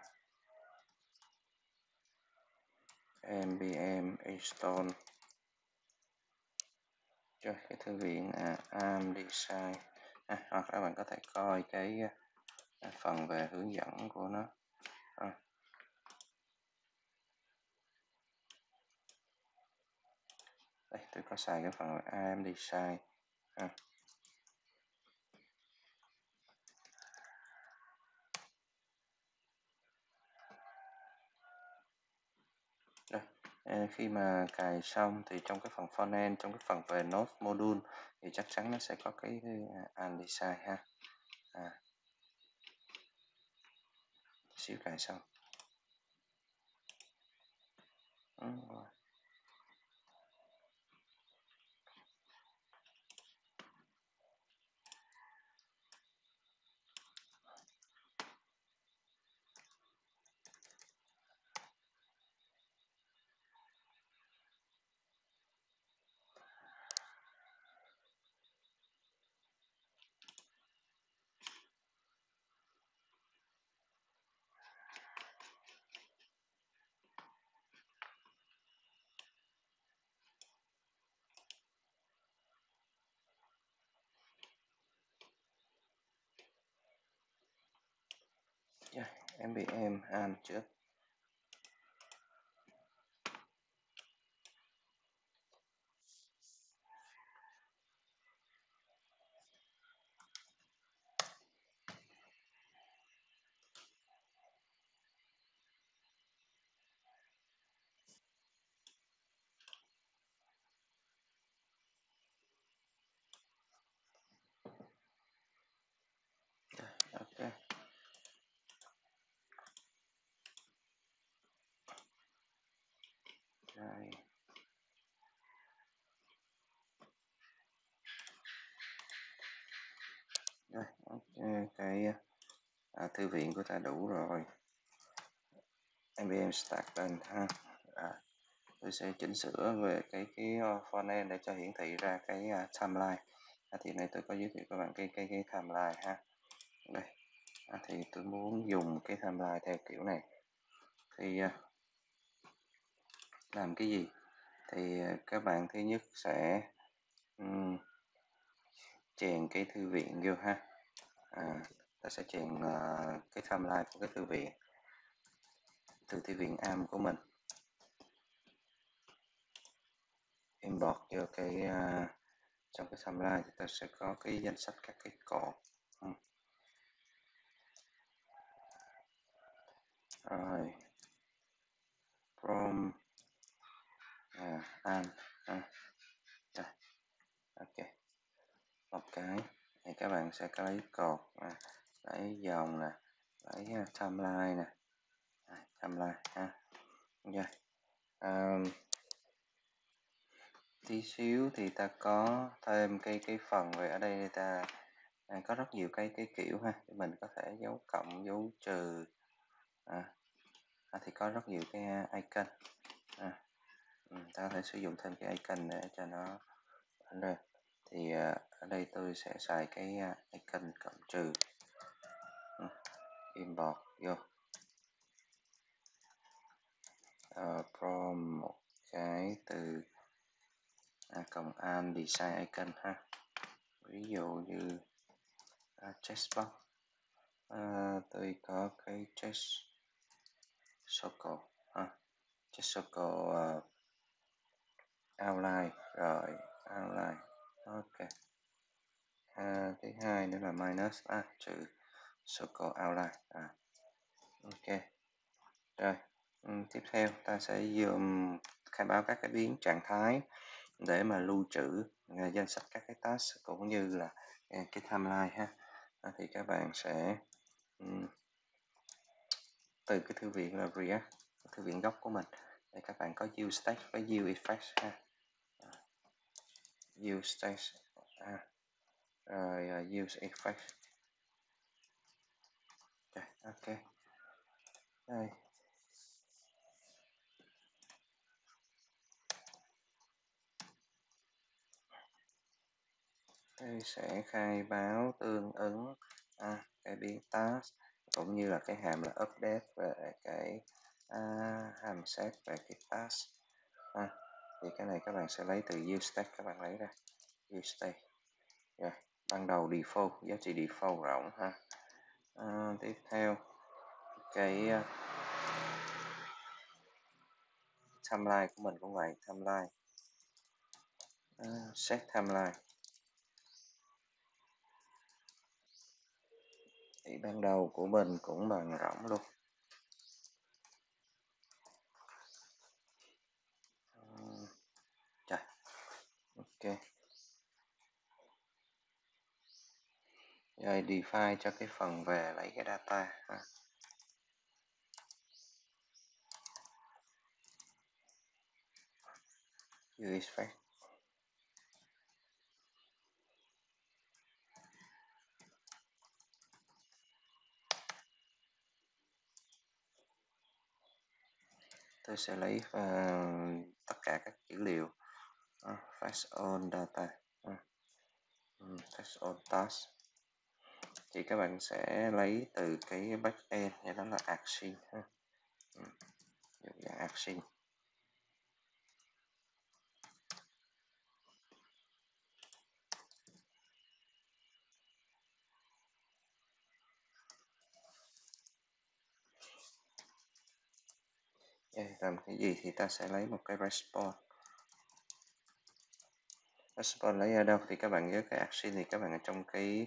npm install cho cái thư viện am design hoặc các bạn có thể coi cái phần về hướng dẫn của nó. Đây, tôi có xài cái phần am design ha. Rồi, khi mà cài xong thì trong cái phần frontend, trong cái phần về node module thì chắc chắn nó sẽ có cái undesign ha. Xíu cài xong. Rồi. npm am trước. Ok. Rồi. Rồi, ok, cái thư viện của ta đủ rồi. npm start lên ha. Tôi sẽ chỉnh sửa về cái frontend để cho hiển thị ra cái timeline. Thì này tôi có giới thiệu các bạn cái timeline ha. Đây. Thì tôi muốn dùng cái timeline theo kiểu này. Thì làm cái gì? thì các bạn thứ nhất sẽ chèn cái thư viện vô ha. Ta sẽ chèn cái timeline của cái thư viện từ thư viện ARM của mình, import vô cái trong cái timeline thì ta sẽ có cái danh sách các cái cột. Rồi from ARM ok, một cái thì các bạn sẽ có lấy cột lấy dòng nè, lấy timeline nè, timeline ha. Tí xíu thì ta có thêm cái phần về ở đây ta có rất nhiều cái kiểu ha, mình có thể dấu cộng dấu trừ thì có rất nhiều cái icon ta có thể sử dụng thêm cái icon để cho nó ở đây. Thì ở đây tôi sẽ xài cái icon cộng trừ, import vô from một cái từ cộng an design icon ha, ví dụ như chessbox, tôi có cái chess circle chess circle outline, rồi outline ok. Thứ hai nữa là minus trừ circle outline ok. Rồi tiếp theo ta sẽ dùng khai báo các cái biến trạng thái để mà lưu trữ danh sách các cái task cũng như là cái timeline ha. Thì các bạn sẽ từ cái thư viện là React, thư viện gốc của mình, để các bạn có use state với use effects ha. Use state rồi use effects. Ok. Đây. Tôi sẽ khai báo tương ứng cái biến task cũng như là cái hàm là update về cái hàm set về cái task thì cái này các bạn sẽ lấy từ use state, các bạn lấy ra use state. Rồi, ban đầu default, giá trị default rộng ha. Tiếp theo cái timeline của mình cũng vậy, timeline set timeline thì ban đầu của mình cũng bằng rộng luôn. Ok. Rồi define cho cái phần về lấy cái data ha. Use effect. Tôi sẽ lấy tất cả các dữ liệu fetch all data, fetch all task thì các bạn sẽ lấy từ cái backend, thì đó là action ha. Dạng action. Làm cái gì thì ta sẽ lấy một cái response. Response lấy ở đâu thì các bạn nhớ cái action thì các bạn ở trong cái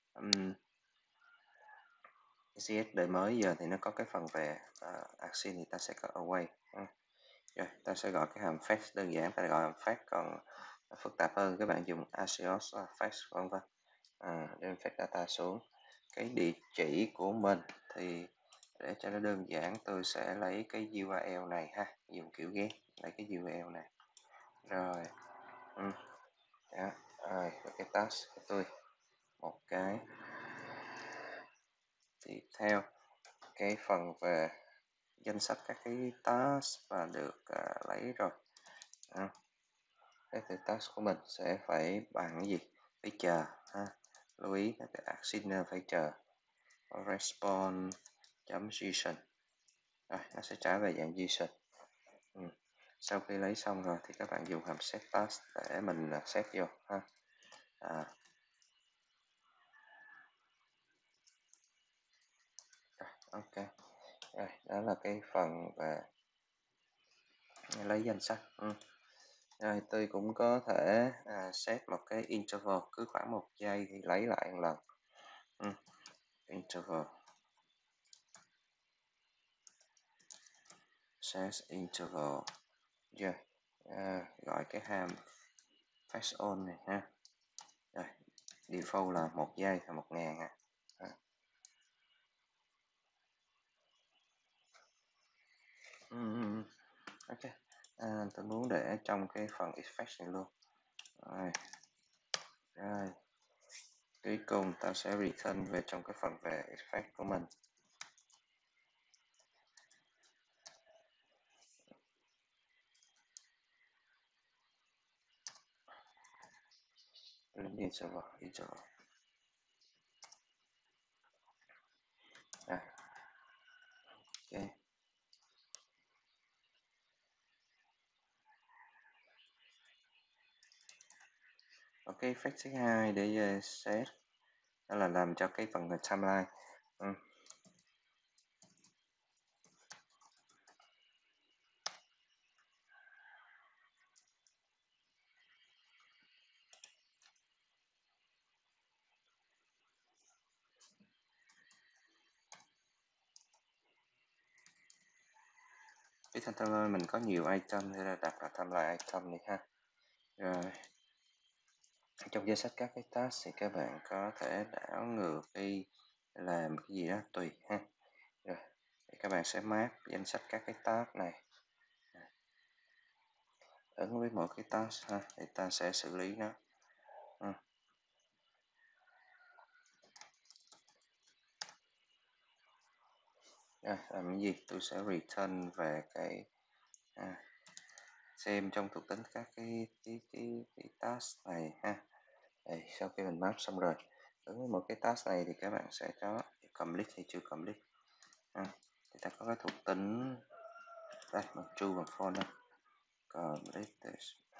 CS đời mới giờ thì nó có cái phần về action thì ta sẽ có away. Rồi, ta sẽ gọi cái hàm fetch đơn giản, ta gọi hàm fetch, còn phức tạp hơn các bạn dùng Axios fetch vân vân. Đem fetch data xuống cái địa chỉ của mình thì để cho nó đơn giản tôi sẽ lấy cái URL này ha, dùng kiểu get lấy cái URL này rồi. Rồi cái task của tôi một cái. Tiếp theo cái phần về danh sách các cái task và được lấy rồi. Cái task của mình sẽ phải bằng cái gì? Phải chờ ha. Lưu ý cái action phải chờ response.json. Rồi, nó sẽ trả về dạng JSON. Sau khi lấy xong rồi thì các bạn dùng hàm set task để mình set vô ha. Ok, rồi, đó là cái phần về lấy danh sách. Rồi tôi cũng có thể set một cái interval, cứ khoảng 1 giây thì lấy lại một lần. Interval, set interval, yeah. Gọi cái hàm fetch on này ha. Rồi, default là 1 giây là 1000 ha. Ok, tôi muốn để trong cái phần effect này luôn. Rồi, cuối cùng ta sẽ return về trong cái phần về effect của mình. Interval. Ok. Ok, effect thứ hai để set đó là làm cho cái phần timeline. Cái timeline mình có nhiều item nên là đặt là timeline item này ha. Rồi, trong danh sách các cái task thì các bạn có thể đảo ngược đi làm cái gì đó tùy ha. Rồi, thì các bạn sẽ map danh sách các cái task này ứng với một cái task ha, thì ta sẽ xử lý nó. Làm cái gì? Tôi sẽ return về cái xem trong thuộc tính các cái task này ha. Đây, sau khi mình map xong rồi, ứng với một cái task này thì các bạn sẽ có complete hay chưa complete. Thì ta có cái thuộc tính đây, bằng true bằng false đây. Complete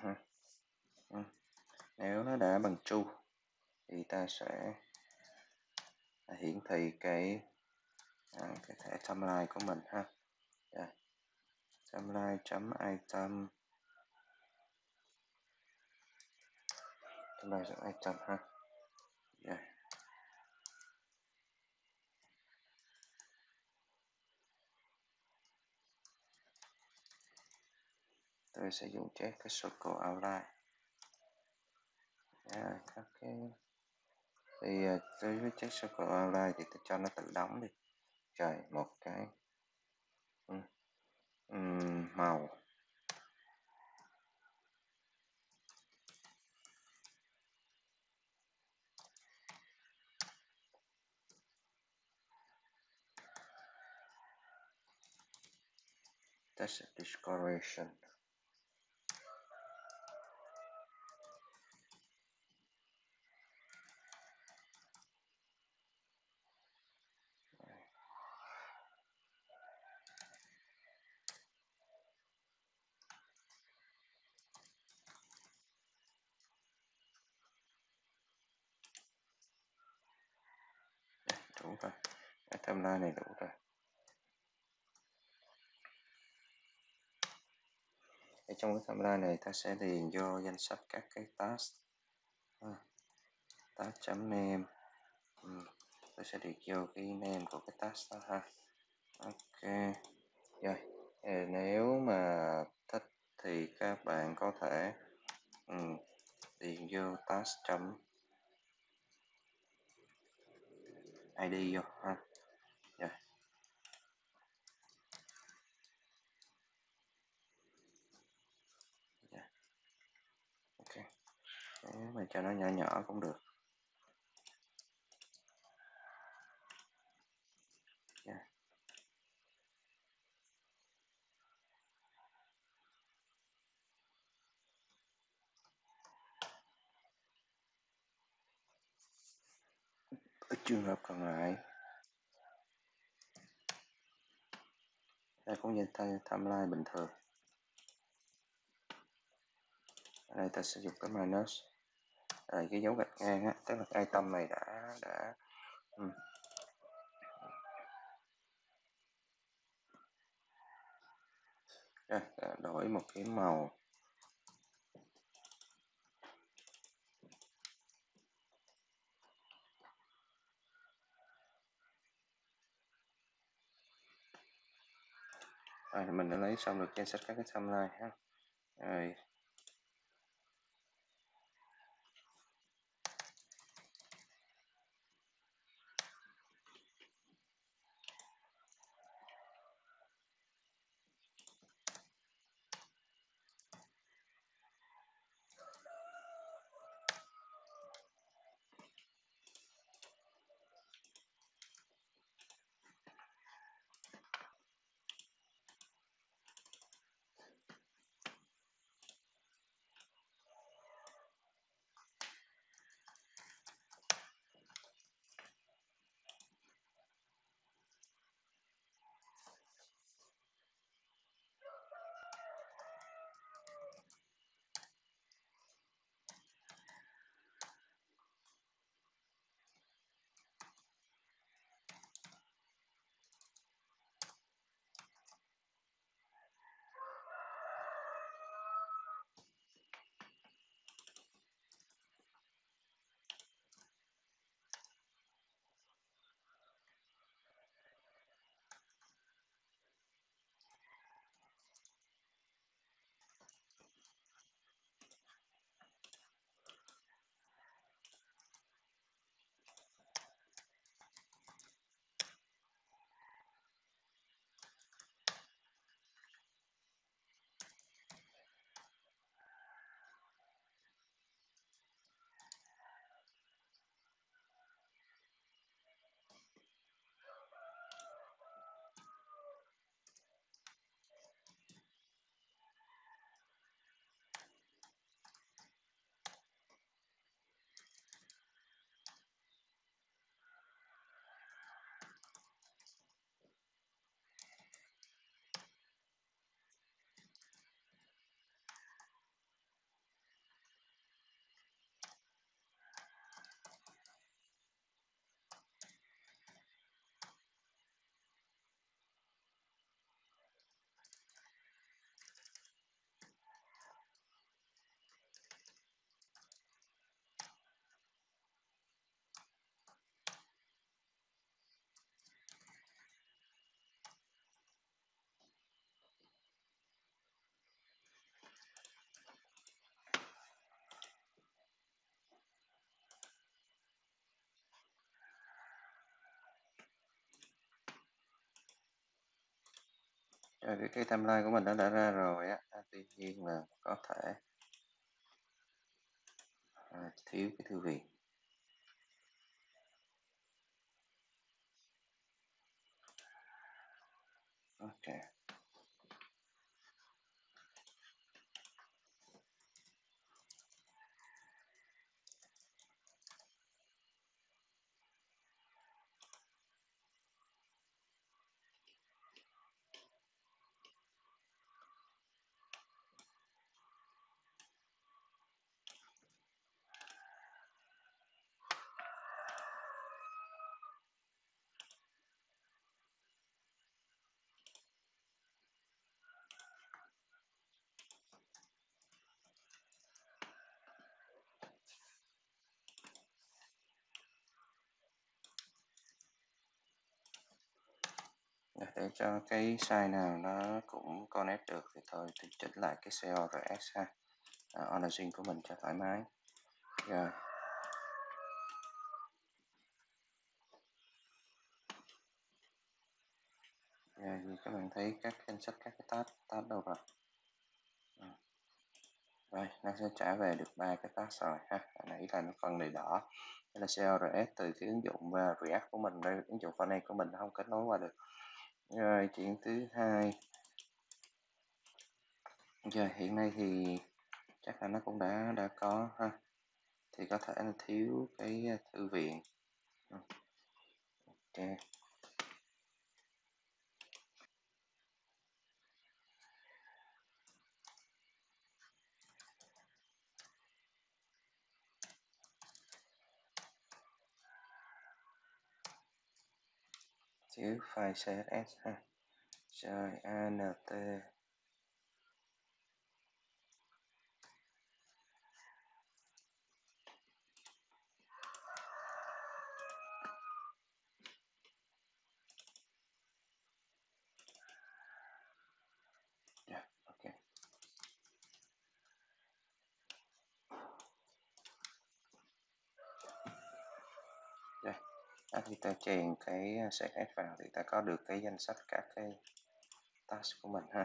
nếu nó đã bằng true thì ta sẽ hiển thị cái thẻ timeline của mình ha. Đây, timeline chấm item ha. Yeah. Tôi sẽ dùng check cái circle outline. Ok, thì tôi với check circle outline thì tôi cho nó tự đóng đi. Trời, một cái màu text decoration. Đủ rồi, cái timeline này đủ rồi. Ở trong cái timeline này ta sẽ điền vô danh sách các cái task. Task chấm name. Tôi sẽ điền vô cái name của cái task đó ha. Ok, rồi. Nếu mà thích thì các bạn có thể điền vô task chấm id vô ha. Rồi. Ok, nếu mà cho nó nhỏ nhỏ cũng được. Ở trường hợp còn lại, đây cũng như timeline bình thường. Đây ta sử dụng cái minus, rồi cái dấu gạch ngang á, tức là cái item này đã Rồi, đổi một cái màu. Rồi, mình đã lấy xong được danh sách các cái timeline ha. Rồi, cái timeline của mình đã ra rồi á, tuy nhiên là có thể thiếu cái thư viện. Ok. Để cho cái size nào nó cũng connect được thì thôi thì chỉnh lại cái CORS ha, origin của mình cho thoải mái. Rồi, như các bạn thấy các danh sách các cái tab đâu rồi. Rồi, nó sẽ trả về được 3 cái task rồi ha. Nãy là nó phần này đỏ. Đây là CORS từ cái ứng dụng React của mình, đây ứng dụng frontend của mình không kết nối qua được. Rồi, chuyện thứ hai. Giờ hiện nay thì chắc là nó cũng đã có ha. Thì có thể là thiếu cái thư viện. Ok. chữ file CSS ha, rồi ANT. Yeah, ok. Đây, thì ta chèn cái CSS vào thì ta có được cái danh sách các cái task của mình ha.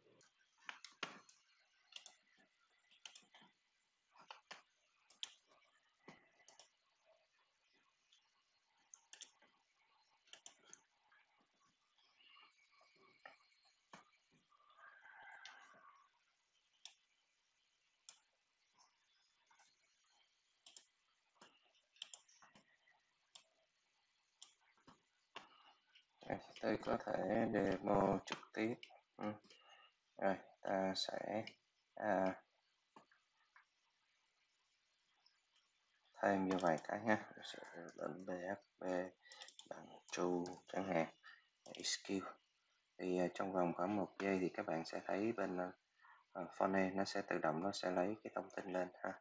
Đây, tôi có thể demo trực tiếp. Rồi ta sẽ thêm như vậy cái ha, sẽ lệnh php bằng true chẳng hạn, execute. Thì trong vòng khoảng 1 giây thì các bạn sẽ thấy bên frontend nó sẽ tự động nó sẽ lấy cái thông tin lên ha.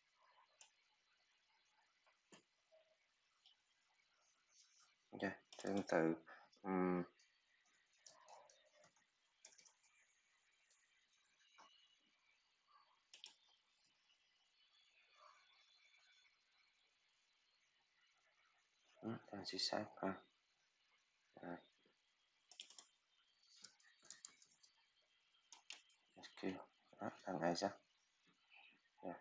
Okay, tương tự transition ha. Execute đó, thằng này sao? Yeah.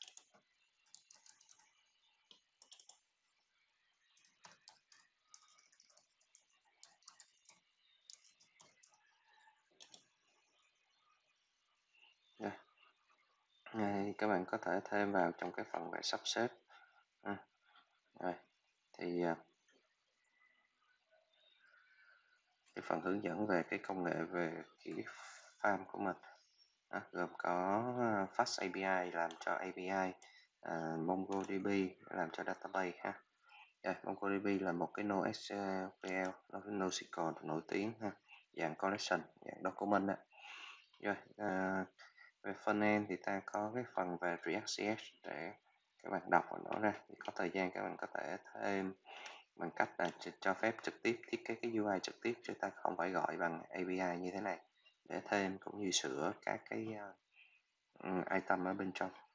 Yeah. Này, các bạn có thể thêm vào trong cái phần về sắp xếp. Rồi thì cái phần hướng dẫn về cái công nghệ về cái farm của mình gồm có Fast API làm cho API, MongoDB làm cho database ha. MongoDB là một cái NoSQL, NoSQL nổi tiếng ha, dạng collection, dạng document á. Rồi về frontend thì ta có cái phần về React.js để các bạn đọc nó ra, thì có thời gian các bạn có thể thêm bằng cách là cho phép trực tiếp thiết kế cái UI trực tiếp, chứ ta không phải gọi bằng API như thế này, để thêm cũng như sửa các cái item ở bên trong.